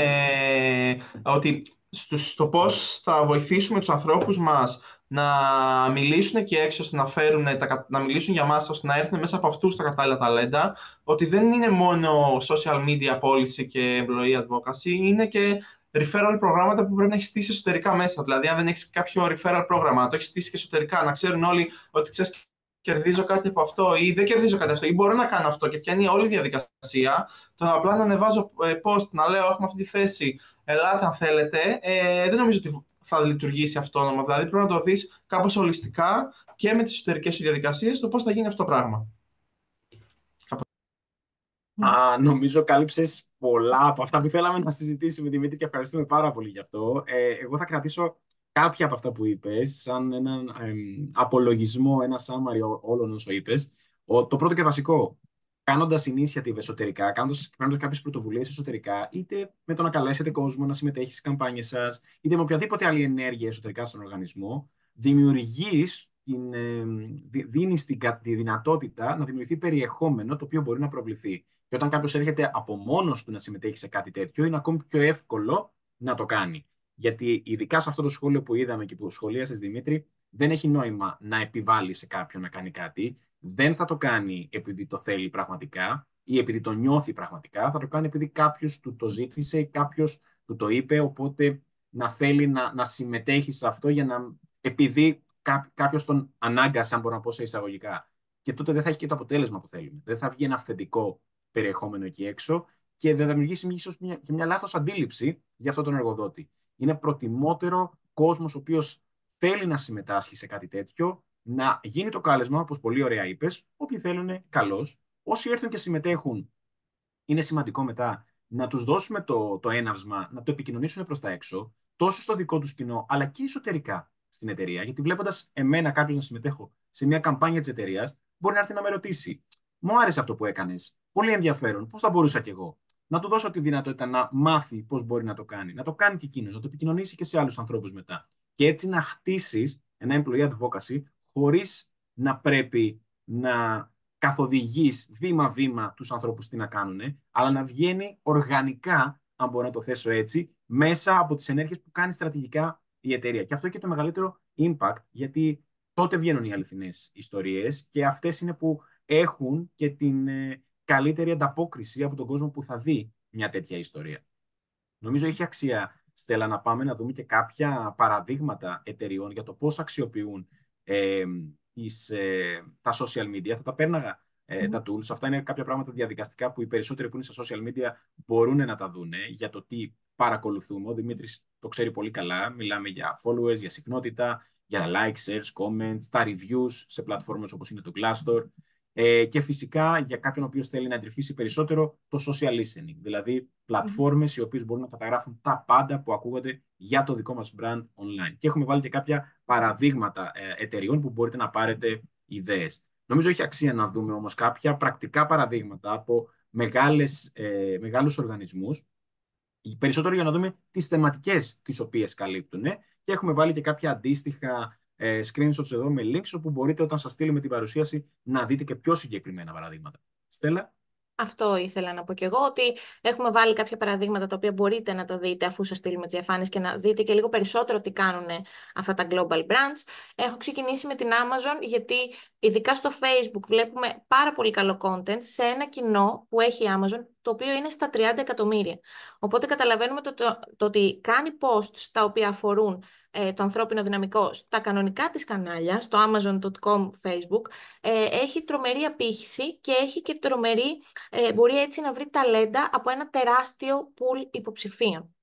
ε, ότι στο, στο πώς θα βοηθήσουμε τους ανθρώπους μας να μιλήσουν και έξω, ώστε να, φέρουν, τα, να μιλήσουν για μας, ώστε να έρθουν μέσα από αυτούς τα κατάλληλα ταλέντα, ότι δεν είναι μόνο social media policy και employee advocacy, είναι και referral προγράμματα που πρέπει να έχει στήσει εσωτερικά μέσα. Δηλαδή, αν δεν έχει κάποιο referral πρόγραμμα, να το έχει στήσει και εσωτερικά, να ξέρουν όλοι ότι ξέρεις, κερδίζω κάτι από αυτό ή δεν κερδίζω κάτι από αυτό ή μπορώ να κάνω αυτό και πιάνει όλη η διαδικασία. Το απλά να ανεβάζω post, να λέω έχουμε αυτή τη θέση, ελάτε αν θέλετε, ε, δεν νομίζω ότι θα λειτουργήσει αυτόνομα. Δηλαδή πρέπει να το δεις κάπως ολιστικά και με τις εσωτερικές σου διαδικασίες το πώς θα γίνει αυτό το πράγμα. Α, νομίζω κάλυψες πολλά από αυτά που θέλαμε να συζητήσουμε, Δημήτρη, και ευχαριστούμε πάρα πολύ γι' αυτό. Ε, εγώ θα κρατήσω κάποια από αυτά που είπες, σαν έναν εμ, απολογισμό, ένα summary ό- όλων όσο είπες. Ο, το πρώτο και βασικό, κάνοντας initiative εσωτερικά, κάνοντας, κάνοντας κάποιες πρωτοβουλίες εσωτερικά, είτε με το να καλέσετε κόσμο να συμμετέχει στις καμπάνιες σας, είτε με οποιαδήποτε άλλη ενέργεια εσωτερικά στον οργανισμό, δημιουργείς, την, εμ, δι- δίνεις την, κα- τη δυνατότητα να δημιουργηθεί περιεχόμενο το οποίο μπορεί να προβληθεί. Και όταν κάποιο έρχεται από μόνος του να συμμετέχει σε κάτι τέτοιο, είναι ακόμη πιο εύκολο να το κάνει. Γιατί ειδικά σε αυτό το σχόλιο που είδαμε και που σχολίασες, Δημήτρη, δεν έχει νόημα να επιβάλλει σε κάποιον να κάνει κάτι. Δεν θα το κάνει επειδή το θέλει πραγματικά ή επειδή το νιώθει πραγματικά. Θα το κάνει επειδή κάποιο του το ζήτησε ή κάποιο του το είπε. Οπότε να θέλει να, να συμμετέχει σε αυτό για να, επειδή κάποιο τον ανάγκασε, αν μπορώ να πω σε εισαγωγικά. Και τότε δεν θα έχει και το αποτέλεσμα που θέλουμε. Δεν θα βγει ένα αυθεντικό περιεχόμενο εκεί έξω και δεν θα δημιουργήσει ίσως μια, και μια λάθος αντίληψη για αυτόν τον εργοδότη. Είναι προτιμότερο κόσμος ο οποίος θέλει να συμμετάσχει σε κάτι τέτοιο, να γίνει το κάλεσμα, όπως πολύ ωραία είπες, όποιοι θέλουν, καλώς. Όσοι έρθουν και συμμετέχουν, είναι σημαντικό μετά να τους δώσουμε το, το έναυσμα, να το επικοινωνήσουν προς τα έξω, τόσο στο δικό τους κοινό, αλλά και εσωτερικά στην εταιρεία. Γιατί βλέποντας εμένα κάποιος να συμμετέχω σε μια καμπάνια της εταιρείας, μπορεί να έρθει να με ρωτήσει: μου άρεσε αυτό που έκανες, πολύ ενδιαφέρον, πώς θα μπορούσα κι εγώ. Να του δώσω τη δυνατότητα να μάθει πώς μπορεί να το κάνει, να το κάνει και εκείνος, να το επικοινωνήσει και σε άλλους ανθρώπους μετά. Και έτσι να χτίσεις ένα employee advocacy χωρίς να πρέπει να καθοδηγείς βήμα-βήμα τους ανθρώπους τι να κάνουν, αλλά να βγαίνει οργανικά, αν μπορώ να το θέσω έτσι, μέσα από τις ενέργειες που κάνει στρατηγικά η εταιρεία. Και αυτό έχει και το μεγαλύτερο impact, γιατί τότε βγαίνουν οι αληθινές ιστορίες και αυτές είναι που έχουν και την ε, καλύτερη ανταπόκριση από τον κόσμο που θα δει μια τέτοια ιστορία. Νομίζω έχει αξία, Στέλλα, να πάμε να δούμε και κάποια παραδείγματα εταιριών για το πώς αξιοποιούν ε, τις, ε, τα social media. Θα τα πέρναγα ε, τα tools. Αυτά είναι κάποια πράγματα διαδικαστικά που οι περισσότεροι που είναι στα social media μπορούν να τα δούνε για το τι παρακολουθούμε. Ο Δημήτρης το ξέρει πολύ καλά. Μιλάμε για followers, για συχνότητα, για likes, shares, comments, τα reviews σε πλατφόρμες όπως είναι το Glassdoor. Ε, και φυσικά για κάποιον ο οποίος θέλει να εντρυφήσει περισσότερο το social listening, δηλαδή πλατφόρμες οι οποίες μπορούν να καταγράφουν τα πάντα που ακούγονται για το δικό μας brand online. Και έχουμε βάλει και κάποια παραδείγματα ε, εταιριών που μπορείτε να πάρετε ιδέες. Νομίζω έχει αξία να δούμε όμως κάποια πρακτικά παραδείγματα από μεγάλες, ε, μεγάλους οργανισμούς, περισσότερο για να δούμε τις θεματικές τις οποίες καλύπτουν. Και έχουμε βάλει και κάποια αντίστοιχα ε, screenshots εδώ με links, όπου μπορείτε όταν σας στείλουμε την παρουσίαση να δείτε και πιο συγκεκριμένα παραδείγματα. Στέλλα. Αυτό ήθελα να πω κι εγώ, ότι έχουμε βάλει κάποια παραδείγματα τα οποία μπορείτε να τα δείτε αφού σας στείλουμε τις διαφάνειες και να δείτε και λίγο περισσότερο τι κάνουν αυτά τα global brands. Έχω ξεκινήσει με την Amazon, γιατί ειδικά στο Facebook βλέπουμε πάρα πολύ καλό content σε ένα κοινό που έχει η Amazon, το οποίο είναι στα τριάντα εκατομμύρια. Οπότε καταλαβαίνουμε το, το, το ότι κάνει posts τα οποία αφορούν ε, το ανθρώπινο δυναμικό στα κανονικά της κανάλια, στο amazon τελεία com Facebook, ε, έχει τρομερή απήχηση και έχει και τρομερή, ε, μπορεί έτσι να βρει ταλέντα από ένα τεράστιο pool υποψηφίων.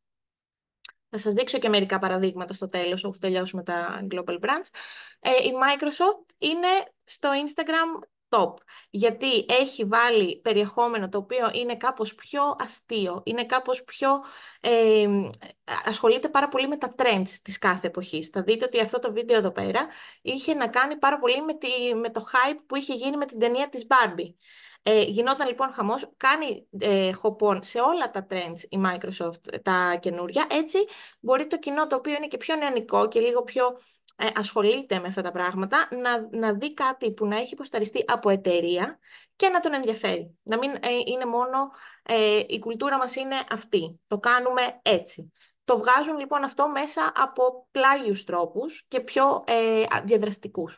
Θα σας δείξω και μερικά παραδείγματα στο τέλος, όπου τελειώσουμε τα global brands. Ε, η Microsoft είναι στο Instagram top, γιατί έχει βάλει περιεχόμενο το οποίο είναι κάπως πιο αστείο, είναι κάπως πιο... Ε, ασχολείται πάρα πολύ με τα trends της κάθε εποχής. Θα δείτε ότι αυτό το βίντεο εδώ πέρα είχε να κάνει πάρα πολύ με, τη, με το hype που είχε γίνει με την ταινία της Barbie. Ε, γινόταν λοιπόν χαμός, κάνει ε, χοπών σε όλα τα trends η Microsoft τα καινούρια, έτσι μπορεί το κοινό το οποίο είναι και πιο νεανικό και λίγο πιο ε, ασχολείται με αυτά τα πράγματα να, να δει κάτι που να έχει υποσταριστεί από εταιρεία και να τον ενδιαφέρει. Να μην ε, είναι μόνο ε, η κουλτούρα μας είναι αυτή, το κάνουμε έτσι. Το βγάζουν λοιπόν αυτό μέσα από πλάγιους τρόπους και πιο ε, διαδραστικούς.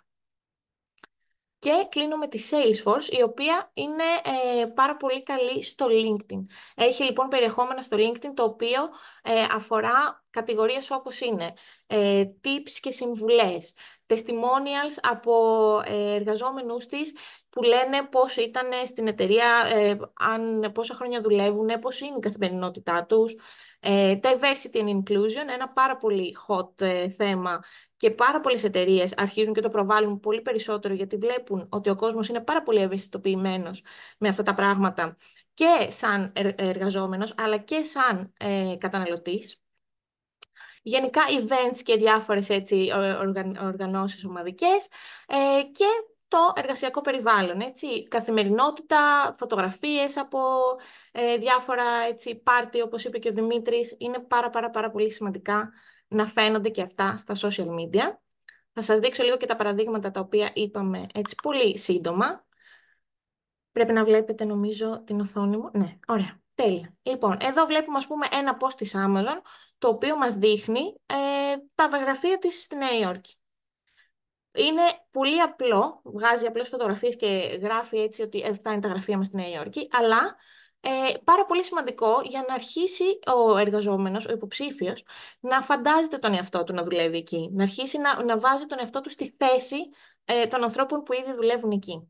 Και κλείνω με τη Salesforce, η οποία είναι ε, πάρα πολύ καλή στο LinkedIn. Έχει λοιπόν περιεχόμενα στο LinkedIn, το οποίο ε, αφορά κατηγορίες όπως είναι ε, tips και συμβουλές, testimonials από ε, εργαζόμενους της που λένε πώς ήταν στην εταιρεία, ε, αν, πόσα χρόνια δουλεύουν, πώς είναι η καθημερινότητά τους. Ε, diversity and inclusion, ένα πάρα πολύ hot ε, θέμα, και πάρα πολλές εταιρείες αρχίζουν και το προβάλλουν πολύ περισσότερο, γιατί βλέπουν ότι ο κόσμος είναι πάρα πολύ ευαισθητοποιημένος με αυτά τα πράγματα και σαν εργαζόμενος, αλλά και σαν ε, καταναλωτής. Γενικά events και διάφορες έτσι, οργαν, οργανώσεις ομαδικές ε, και το εργασιακό περιβάλλον, έτσι, καθημερινότητα, φωτογραφίες από ε, διάφορα έτσι, πάρτι, όπως είπε και ο Δημήτρης, είναι πάρα πάρα πάρα πολύ σημαντικά να φαίνονται και αυτά στα social media. Θα σας δείξω λίγο και τα παραδείγματα τα οποία είπαμε έτσι πολύ σύντομα. Πρέπει να βλέπετε νομίζω την οθόνη μου. Ναι, ωραία, τέλεια. Λοιπόν, εδώ βλέπουμε ας πούμε ένα post της Amazon, το οποίο μας δείχνει ε, τα γραφεία της στη Νέα Υόρκη. Είναι πολύ απλό, βγάζει απλώς φωτογραφίες και γράφει έτσι ότι αυτά είναι τα γραφεία μας στη Νέα Υόρκη, αλλά ε, πάρα πολύ σημαντικό για να αρχίσει ο εργαζόμενος, ο υποψήφιος, να φαντάζεται τον εαυτό του να δουλεύει εκεί, να αρχίσει να, να βάζει τον εαυτό του στη θέση ε, των ανθρώπων που ήδη δουλεύουν εκεί.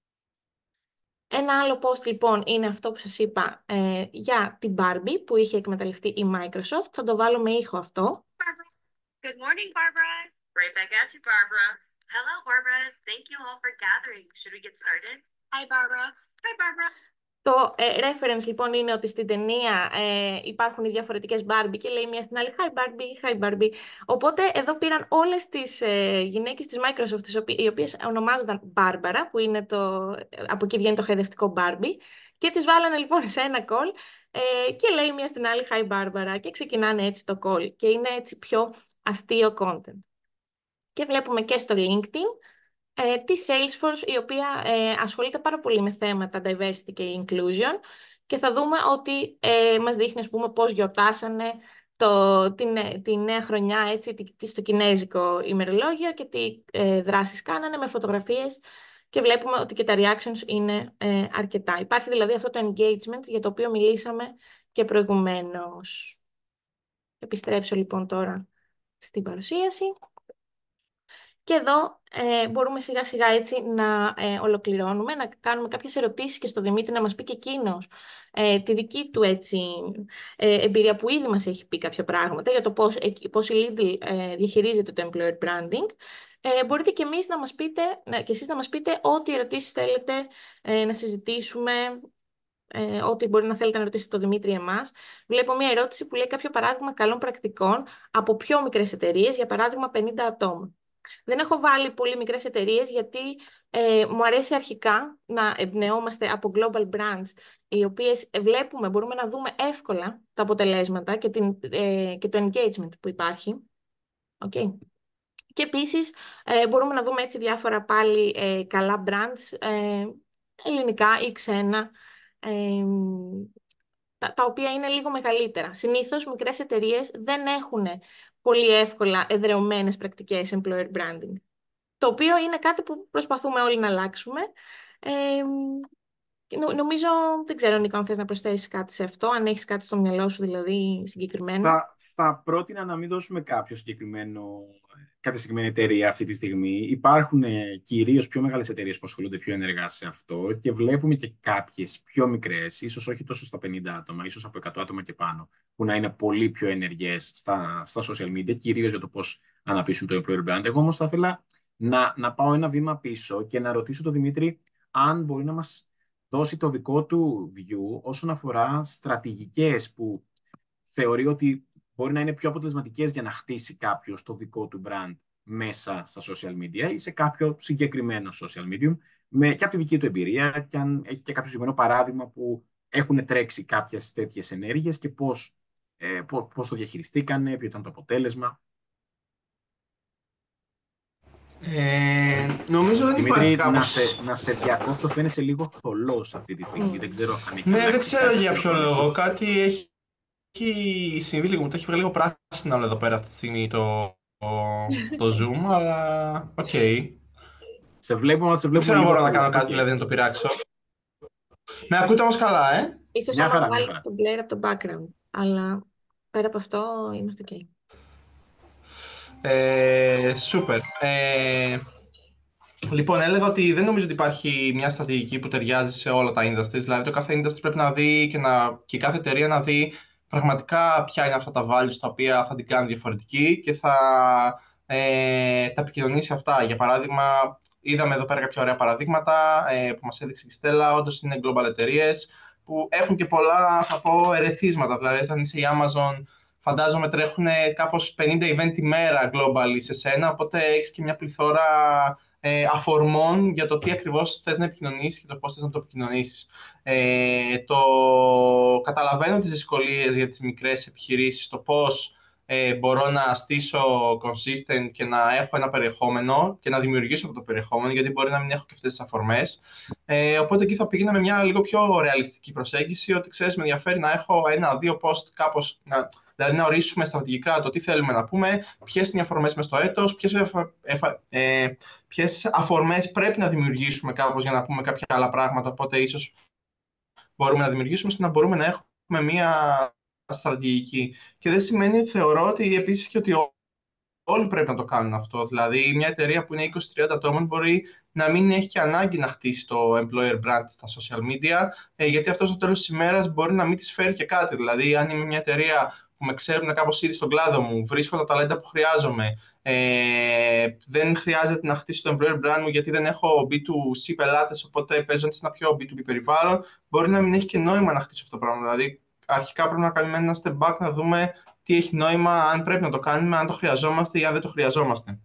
Ένα άλλο post λοιπόν είναι αυτό που σας είπα ε, για την Barbie που είχε εκμεταλλευτεί η Microsoft. Θα το βάλω με ήχο αυτό. Good morning, Barbara. Right back at you, Barbara. Hello, Barbara. Thank you all for gathering. Should we get started? Hi, Barbara. Hi, Barbara. Το ε, reference λοιπόν είναι ότι στην ταινία ε, υπάρχουν οι διαφορετικές Barbie και λέει μία στην άλλη Hi Barbie, Hi Barbie. Οπότε εδώ πήραν όλες τις ε, γυναίκες της Microsoft, τις οποίες, οι οποίες ονομάζονταν Barbara, που είναι το, από εκεί βγαίνει το χαϊδευτικό Barbie, και τις βάλανε λοιπόν σε ένα call ε, και λέει μία στην άλλη Hi Barbara και ξεκινάνε έτσι το call και είναι έτσι πιο αστείο content. Και βλέπουμε και στο LinkedIn Ε, τη Salesforce, η οποία ε, ασχολείται πάρα πολύ με θέματα diversity και inclusion, και θα δούμε ότι ε, μας δείχνει ας πούμε πώς γιορτάσανε το, την, τη νέα χρονιά έτσι, τη, στο κινέζικο ημερολόγιο και τι ε, δράσεις κάνανε με φωτογραφίες και βλέπουμε ότι και τα reactions είναι ε, αρκετά. Υπάρχει δηλαδή αυτό το engagement για το οποίο μιλήσαμε και προηγουμένως. Επιστρέψω λοιπόν τώρα στην παρουσίαση. Και εδώ ε, μπορούμε σιγά σιγά έτσι να ε, ολοκληρώνουμε, να κάνουμε κάποιες ερωτήσεις και στο Δημήτρη να μας πει και εκείνος ε, τη δική του έτσι, ε, εμπειρία που ήδη μας έχει πει κάποια πράγματα για το πώς, ε, πώς η Lidl ε, διαχειρίζεται το employer branding. Ε, μπορείτε και εμείς να μας πείτε, να, και εσείς να μας πείτε ό,τι ερωτήσεις θέλετε ε, να συζητήσουμε, ε, ό,τι μπορεί να θέλετε να ρωτήσετε το Δημήτρη εμάς. Βλέπω μια ερώτηση που λέει κάποιο παράδειγμα καλών πρακτικών από πιο μικρές εταιρείες, για παράδειγμα πενήντα ατόμων. Δεν έχω βάλει πολύ μικρές εταιρείες γιατί ε, μου αρέσει αρχικά να εμπνεόμαστε από global brands, οι οποίες βλέπουμε, μπορούμε να δούμε εύκολα τα αποτελέσματα και, την, ε, και το engagement που υπάρχει. Okay. Και επίσης ε, μπορούμε να δούμε έτσι διάφορα πάλι ε, καλά brands, ε, ελληνικά ή ξένα, ε, τα, τα οποία είναι λίγο μεγαλύτερα. Συνήθως μικρές εταιρείες δεν έχουν πολύ εύκολα εδρεωμένες πρακτικές employer branding, το οποίο είναι κάτι που προσπαθούμε όλοι να αλλάξουμε. Ε, νο, νομίζω, δεν ξέρω Νίκο αν θες να προσθέσεις κάτι σε αυτό, αν έχεις κάτι στο μυαλό σου δηλαδή συγκεκριμένο. Θα, θα πρότεινα να μην δώσουμε κάποιο συγκεκριμένο, κάποια συγκεκριμένη εταιρεία αυτή τη στιγμή. Υπάρχουν ε, κυρίως πιο μεγάλες εταιρείες που ασχολούνται πιο ενεργά σε αυτό και βλέπουμε και κάποιες πιο μικρές, ίσως όχι τόσο στα πενήντα άτομα, ίσως από εκατό άτομα και πάνω, που να είναι πολύ πιο ενεργές στα, στα social media, κυρίως για το πώς αναπτύσσουν το employer brand. Εγώ όμως θα ήθελα να, να πάω ένα βήμα πίσω και να ρωτήσω τον Δημήτρη αν μπορεί να μας δώσει το δικό του view όσον αφορά στρατηγικές που θεωρεί ότι μπορεί να είναι πιο αποτελεσματικές για να χτίσει κάποιος το δικό του brand μέσα στα social media ή σε κάποιο συγκεκριμένο social medium, με, και από τη δική του εμπειρία, και αν έχει και κάποιο συγκεκριμένο παράδειγμα που έχουν τρέξει κάποιες τέτοιες ενέργειες και πώς, ε, πώς, πώς το διαχειριστήκανε, ποιο ήταν το αποτέλεσμα. Ε, νομίζω δεν Δημήτρη, υπάρχει να κάπως... σε, να σε διακόψω, φαίνεσαι λίγο θολός αυτή τη στιγμή. Δεν ξέρω αν έχει Ναι, δεν αλλάξει ξέρω κάτι για στο ποιο τηλέφωνο σου. λόγο. Κάτι έχει, έχει συμβεί λίγο, μου το έχει βγάλει λίγο πράσινα όλα εδώ πέρα αυτή τη στιγμή το, το, το Zoom, αλλά οκ. Okay. Σε βλέπουμε, σε Δεν βλέπουμε ξέρω αν λίγο μπορώ να θολό. κάνω κάτι, Okay. δηλαδή να το πειράξω. Με ακούτε όμως καλά, ε? Ίσως Μια άμα χαρά, μια βάλεις χαρά. τον player από το background, αλλά πέρα από αυτό είμαστε ok. Ε, σούπερ. Ε, λοιπόν, έλεγα ότι δεν νομίζω ότι υπάρχει μια στρατηγική που ταιριάζει σε όλα τα industries. Δηλαδή, το κάθε industry πρέπει να δει και, να, και η κάθε εταιρεία να δει πραγματικά ποια είναι αυτά τα values τα οποία θα την κάνουν διαφορετική και θα ε, τα επικοινωνήσει αυτά. Για παράδειγμα, είδαμε εδώ πέρα κάποια ωραία παραδείγματα ε, που μας έδειξε η Στέλλα. Όντως είναι global εταιρείες που έχουν και πολλά, θα πω, ερεθίσματα. Δηλαδή, όταν είσαι η Amazon, φαντάζομαι τρέχουν κάπως πενήντα event τη μέρα globally σε σένα, οπότε έχεις και μια πληθώρα ε, αφορμών για το τι ακριβώς θες να επικοινωνήσεις και το πώς θες να το επικοινωνήσεις. Ε, το καταλαβαίνω τις δυσκολίες για τις μικρές επιχειρήσεις, το πώς ε, μπορώ να στήσω consistent και να έχω ένα περιεχόμενο και να δημιουργήσω αυτό το περιεχόμενο, γιατί μπορεί να μην έχω και αυτές τις αφορμές. Ε, οπότε εκεί θα πήγαινα με μια λίγο πιο ρεαλιστική προσέγγιση, ότι ξέρεις, με ενδιαφέρει να έχω ένα-δύο post κάπως, να, δηλαδή να ορίσουμε στρατηγικά το τι θέλουμε να πούμε, ποιες είναι οι αφορμές μες στο έτος, ποιες, εφα, εφα, ε, ποιες αφορμές πρέπει να δημιουργήσουμε κάπως για να πούμε κάποια άλλα πράγματα, οπότε ίσως μπορούμε να δημιουργήσουμε ώστε να μπορούμε να έχουμε μια στρατηγική. Και δεν σημαίνει ότι θεωρώ ότι επίσης και ότι όλοι πρέπει να το κάνουν αυτό. Δηλαδή, μια εταιρεία που είναι είκοσι με τριάντα ατόμων μπορεί να μην έχει και ανάγκη να χτίσει το employer brand στα social media, ε, γιατί αυτό στο τέλος της ημέρας μπορεί να μην της φέρει και κάτι. Δηλαδή, αν είμαι μια εταιρεία που με ξέρουν κάπως ήδη στον κλάδο μου, βρίσκω τα ταλέντα που χρειάζομαι, ε, δεν χρειάζεται να χτίσω το employer brand μου γιατί δεν έχω μπι τού σι πελάτες, οπότε παίζω σε ένα πιο μπι τού μπι περιβάλλον, μπορεί να μην έχει και νόημα να χτίσω αυτό το πράγμα. Δηλαδή, αρχικά πρέπει να κάνουμε ένα step back, να δούμε τι έχει νόημα, αν πρέπει να το κάνουμε, αν το χρειαζόμαστε ή αν δεν το χρειαζόμαστε.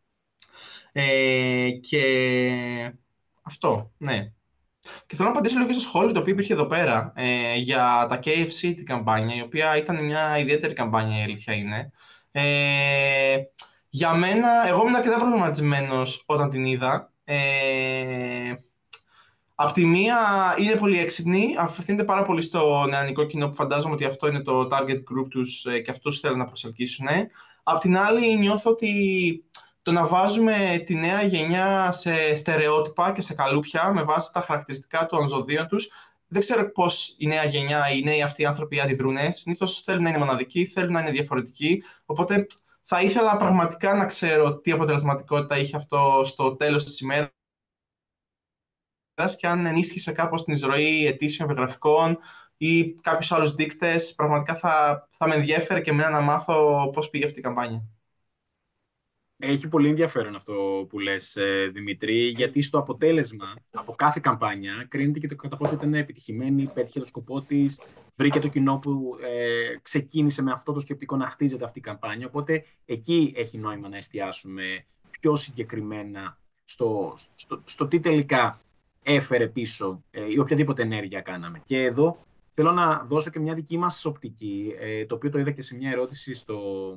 Ε, και αυτό, ναι. Και θέλω να απαντήσω λίγο και στο σχόλιο το οποίο υπήρχε εδώ πέρα ε, για τα κέι εφ σι την καμπάνια, η οποία ήταν μια ιδιαίτερη καμπάνια, η αλήθεια είναι. Ε, για μένα, εγώ ήμουν αρκετά προβληματισμένος όταν την είδα. Ε, Απ' τη μία είναι πολύ έξυπνη, απευθύνεται πάρα πολύ στο νεανικό κοινό που φαντάζομαι ότι αυτό είναι το target group τους και αυτούς θέλουν να προσελκύσουν. Απ' την άλλη νιώθω ότι το να βάζουμε τη νέα γενιά σε στερεότυπα και σε καλούπια με βάση τα χαρακτηριστικά των ζωδίων τους. Δεν ξέρω πώς η νέα γενιά, οι νέοι αυτοί οι άνθρωποι αντιδρούν. Συνήθως θέλουν να είναι μοναδικοί, θέλουν να είναι διαφορετικοί. Οπότε θα ήθελα πραγματικά να ξέρω τι αποτελεσματικότητα είχε αυτό στο τέλος της ημέρας και αν ενίσχυσε κάπως την εισρωή αιτήσεων βιογραφικών ή κάποιους άλλους δείκτες. Πραγματικά θα, θα με ενδιέφερε και εμένα να μάθω πώς πήγε αυτή η καμπάνια. Έχει πολύ ενδιαφέρον αυτό που λες, ε, Δημήτρη, γιατί στο αποτέλεσμα από κάθε καμπάνια κρίνεται και το κατά πόσο ήταν επιτυχημένη, πέτυχε το σκοπό τη, βρήκε το κοινό που ε, ξεκίνησε με αυτό το σκεπτικό να χτίζεται αυτή η καμπάνια. Οπότε εκεί έχει νόημα να εστιάσουμε πιο συγκεκριμένα στο, στο, στο τι τελικά έφερε πίσω ε, ή οποιαδήποτε ενέργεια κάναμε. Και εδώ θέλω να δώσω και μια δική μας οπτική, ε, το οποίο το είδα και σε μια ερώτηση στο,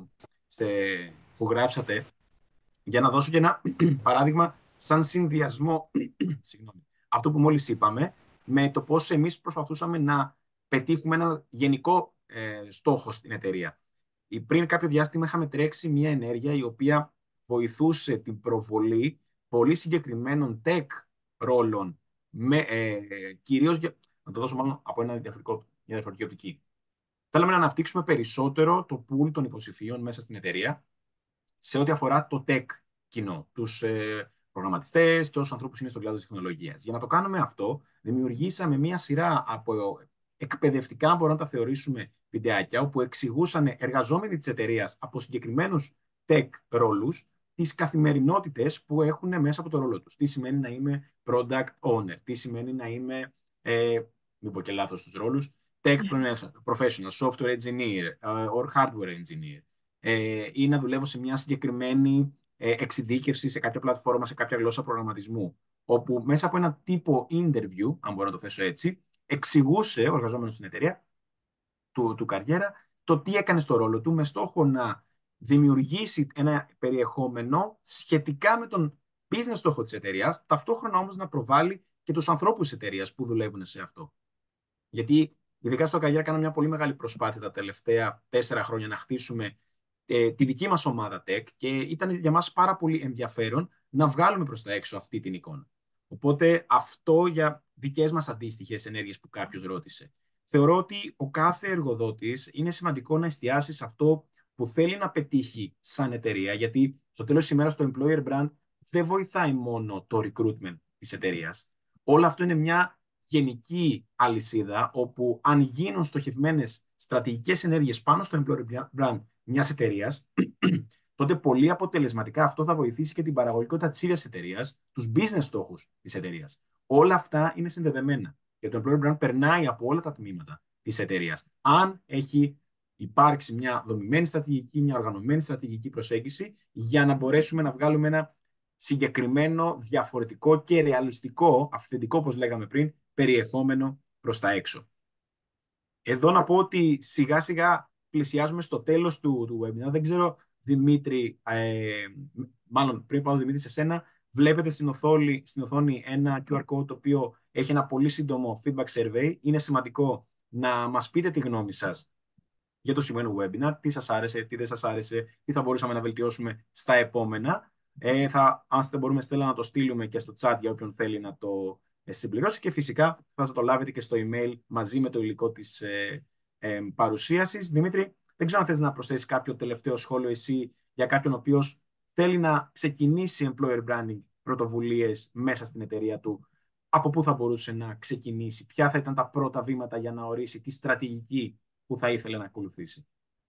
σε, που γράψατε, για να δώσω και ένα παράδειγμα σαν συνδυασμό συγγνώμη, αυτό που μόλις είπαμε με το πώς εμείς προσπαθούσαμε να πετύχουμε ένα γενικό ε, στόχο στην εταιρεία. Πριν κάποιο διάστημα είχαμε τρέξει μια ενέργεια η οποία βοηθούσε την προβολή πολύ συγκεκριμένων tech ρόλων, με, ε, κυρίως για, να το δώσω μάλλον από ένα διαφορετικό, μια διαφορετική οπτική. Θέλαμε να αναπτύξουμε περισσότερο το pool των υποψηφίων μέσα στην εταιρεία σε ό,τι αφορά το tech κοινό, τους ε, προγραμματιστές και όσους ανθρώπους είναι στον κλάδο της τεχνολογίας. Για να το κάνουμε αυτό, δημιουργήσαμε μία σειρά από εκπαιδευτικά, μπορούμε να τα θεωρήσουμε, βιντεάκια, όπου εξηγούσαν εργαζόμενοι της εταιρείας από συγκεκριμένους tech ρόλους τις καθημερινότητες που έχουν μέσα από το ρόλο τους. Τι σημαίνει να είμαι product owner, τι σημαίνει να είμαι, ε, μην πω και λάθος τους ρόλους, tech professional, software engineer or hardware engineer, ε, ή να δουλεύω σε μια συγκεκριμένη ε, εξειδίκευση σε κάποια πλατφόρμα, σε κάποια γλώσσα προγραμματισμού, όπου μέσα από ένα τύπο interview, αν μπορώ να το θέσω έτσι, εξηγούσε ο εργαζόμενος στην εταιρεία του, του καριέρα το τι έκανε στο ρόλο του, με στόχο να δημιουργήσει ένα περιεχόμενο σχετικά με τον business στόχο της εταιρείας, ταυτόχρονα όμως να προβάλλει και τους ανθρώπους της εταιρείας που δουλεύουν σε αυτό. Γιατί ειδικά στο Καριέρα κάναμε μια πολύ μεγάλη προσπάθεια τα τελευταία τέσσερα χρόνια να χτίσουμε ε, τη δική μας ομάδα tech και ήταν για μας πάρα πολύ ενδιαφέρον να βγάλουμε προς τα έξω αυτή την εικόνα. Οπότε αυτό για δικές μας αντίστοιχες ενέργειες που κάποιος ρώτησε. Θεωρώ ότι ο κάθε εργοδότης είναι σημαντικό να εστιάσει σε αυτό που θέλει να πετύχει σαν εταιρεία, γιατί στο τέλος της ημέρας το employer brand δεν βοηθάει μόνο το recruitment της εταιρείας. Όλο αυτό είναι μια γενική αλυσίδα, όπου αν γίνουν στοχευμένες στρατηγικές ενέργειες πάνω στο employer brand μιας εταιρείας, τότε πολύ αποτελεσματικά αυτό θα βοηθήσει και την παραγωγικότητα της ίδιας εταιρείας, τους business στόχους της εταιρείας. Όλα αυτά είναι συνδεδεμένα και το employer brand περνάει από όλα τα τμήματα της εταιρείας. Αν έχει υπάρξει μια δομημένη στρατηγική, μια οργανωμένη στρατηγική προσέγγιση, για να μπορέσουμε να βγάλουμε ένα συγκεκριμένο, διαφορετικό και ρεαλιστικό, αυθεντικό, όπως λέγαμε πριν, περιεχόμενο προς τα έξω. Εδώ να πω ότι σιγά σιγά πλησιάζουμε στο τέλος του, του webinar. Δεν ξέρω, Δημήτρη, ε, μάλλον πριν πάω, Δημήτρη, σε σένα, βλέπετε στην οθόνη, στην οθόνη ένα κιου αρ code το οποίο έχει ένα πολύ σύντομο feedback survey. Είναι σημαντικό να μας πείτε τη γνώμη σας για το σημερινό webinar, τι σας άρεσε, τι δεν σας άρεσε, τι θα μπορούσαμε να βελτιώσουμε στα επόμενα. Ε, θα, αν δεν μπορούμε, Στέλλα, να το στείλουμε και στο chat για όποιον θέλει να το ε, συμπληρώσει, και φυσικά θα το λάβετε και στο email μαζί με το υλικό της ε, ε, παρουσίασης. Δημήτρη, δεν ξέρω αν θες να προσθέσεις κάποιο τελευταίο σχόλιο εσύ για κάποιον ο οποίος θέλει να ξεκινήσει employer branding πρωτοβουλίες μέσα στην εταιρεία του. Από πού θα μπορούσε να ξεκινήσει, ποια θα ήταν τα πρώτα βήματα για να ορίσει τη στρατηγική που θα ήθελε να ακολουθήσει.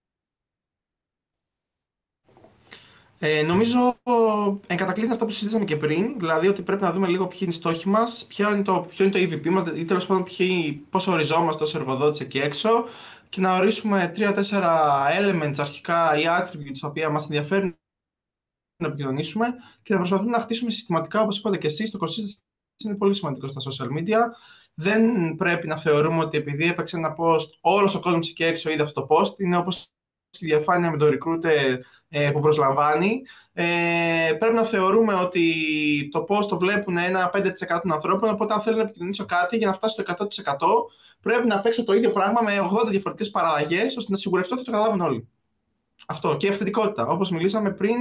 Ε, νομίζω εν κατακλείδη αυτό που συζήτησαμε και πριν, δηλαδή ότι πρέπει να δούμε λίγο ποιοι είναι οι στόχοι μας, ποιο είναι το, ποιο είναι το ι βι πι μας, ή τέλος πάντων πώς οριζόμαστε ως εργοδότης εκεί έξω, και να ορίσουμε τρία-τέσσερα elements αρχικά ή attributes τα οποία μας ενδιαφέρουν να επικοινωνήσουμε και να προσπαθούμε να χτίσουμε συστηματικά, όπως είπατε και εσείς. Το consistency είναι πολύ σημαντικό στα social media. Δεν πρέπει να θεωρούμε ότι επειδή έπαιξε ένα post, όλος ο κόσμος εκεί έξω είδε αυτό το post. Είναι όπως στη διαφάνεια με το recruiter ε, που προσλαμβάνει. Ε, πρέπει να θεωρούμε ότι το post το βλέπουν ένα πέντε τοις εκατό των ανθρώπων, οπότε αν θέλω να επικοινωνήσω κάτι για να φτάσει στο εκατό τοις εκατό, πρέπει να παίξω το ίδιο πράγμα με ογδόντα διαφορετικές παραλλαγές, ώστε να σιγουρευτώ ότι το καταλάβουν όλοι. Αυτό. Και η αυθεντικότητα. Όπως μιλήσαμε πριν,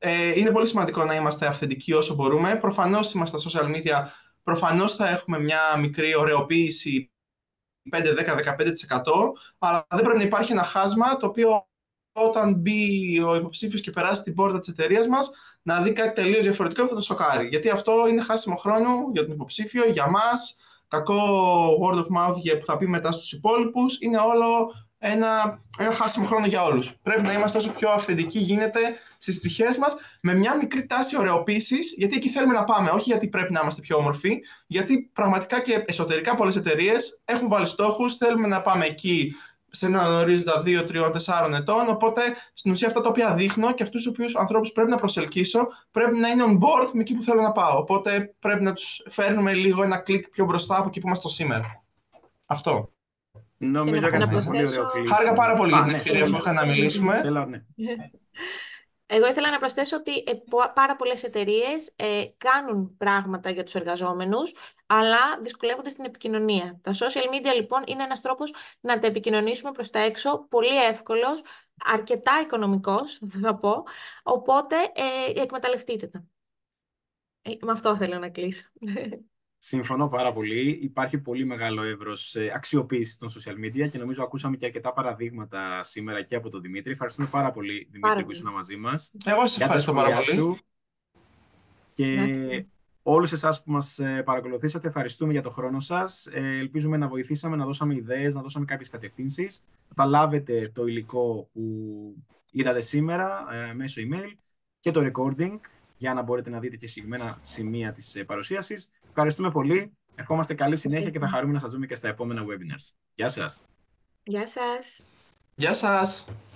Ε, είναι πολύ σημαντικό να είμαστε αυθεντικοί όσο μπορούμε. Προφανώς είμαστε στα social media, προφανώς θα έχουμε μια μικρή ωρεοποίηση πέντε, δέκα, δεκαπέντε τοις εκατό, αλλά δεν πρέπει να υπάρχει ένα χάσμα το οποίο όταν μπει ο υποψήφιος και περάσει την πόρτα της εταιρείας μας να δει κάτι τελείως διαφορετικό και θα τον σοκάρει. Γιατί αυτό είναι χάσιμο χρόνου για τον υποψήφιο, για μας, κακό word of mouth που θα πει μετά στους υπόλοιπους. Είναι όλο ένα, ένα χάσιμο χρόνο για όλους. Πρέπει να είμαστε όσο πιο αυθεντικοί γίνεται στις πτυχές μας, με μια μικρή τάση ωρεοποίησης, γιατί εκεί θέλουμε να πάμε. Όχι γιατί πρέπει να είμαστε πιο όμορφοι, γιατί πραγματικά και εσωτερικά πολλές εταιρείες έχουν βάλει στόχους, θέλουμε να πάμε εκεί σε έναν ορίζοντα δύο, τρία, τέσσερα ετών. Οπότε στην ουσία αυτά τα οποία δείχνω και αυτούς τους οποίους ανθρώπους πρέπει να προσελκύσω πρέπει να είναι on board με εκεί που θέλω να πάω. Οπότε πρέπει να τους φέρνουμε λίγο ένα κλικ πιο μπροστά από εκεί που είμαστε σήμερα. Αυτό. Νομίζω Και να- έκανε να ένα πολύ ωραίο προσθέσω- κλείσιμο. Χάρηκα πάρα πολύ για Α, την ναι, ευκαιρία που είχα να μιλήσουμε. Έλα, ναι. Εγώ ήθελα να προσθέσω ότι ε, πο- πάρα πολλές εταιρείες ε, κάνουν πράγματα για τους εργαζόμενους, αλλά δυσκολεύονται στην επικοινωνία. Τα social media λοιπόν είναι ένας τρόπος να τα επικοινωνήσουμε προς τα έξω, πολύ εύκολος, αρκετά οικονομικός θα πω, οπότε ε, εκμεταλλευτείτε τα. Ε, με αυτό θέλω να κλείσω. Συμφωνώ πάρα πολύ. Υπάρχει πολύ μεγάλο εύρος ε, αξιοποίησης των social media και νομίζω ακούσαμε και αρκετά παραδείγματα σήμερα και από τον Δημήτρη. Ευχαριστούμε πάρα πολύ, Δημήτρη, Πάρα που πολύ. ήσουν μαζί μας. Εγώ σας Για τα ευχαριστώ πάρα σχόλιά πολύ. σου. Και Να είστε. όλους εσάς που μας ε, παρακολουθήσατε, ευχαριστούμε για το χρόνο σας. Ε, ελπίζουμε να βοηθήσαμε, να δώσαμε ιδέες, να δώσαμε κάποιες κατευθύνσεις. Θα λάβετε το υλικό που είδατε σήμερα ε, μέσω email και το recording για να μπορείτε να δείτε και συγκεκριμένα σημεία της ε, παρουσίασης. Ευχαριστούμε πολύ. Ευχόμαστε καλή συνέχεια και θα χαρούμε να σας δούμε και στα επόμενα webinars. Γεια σας. Γεια σας. Γεια σας.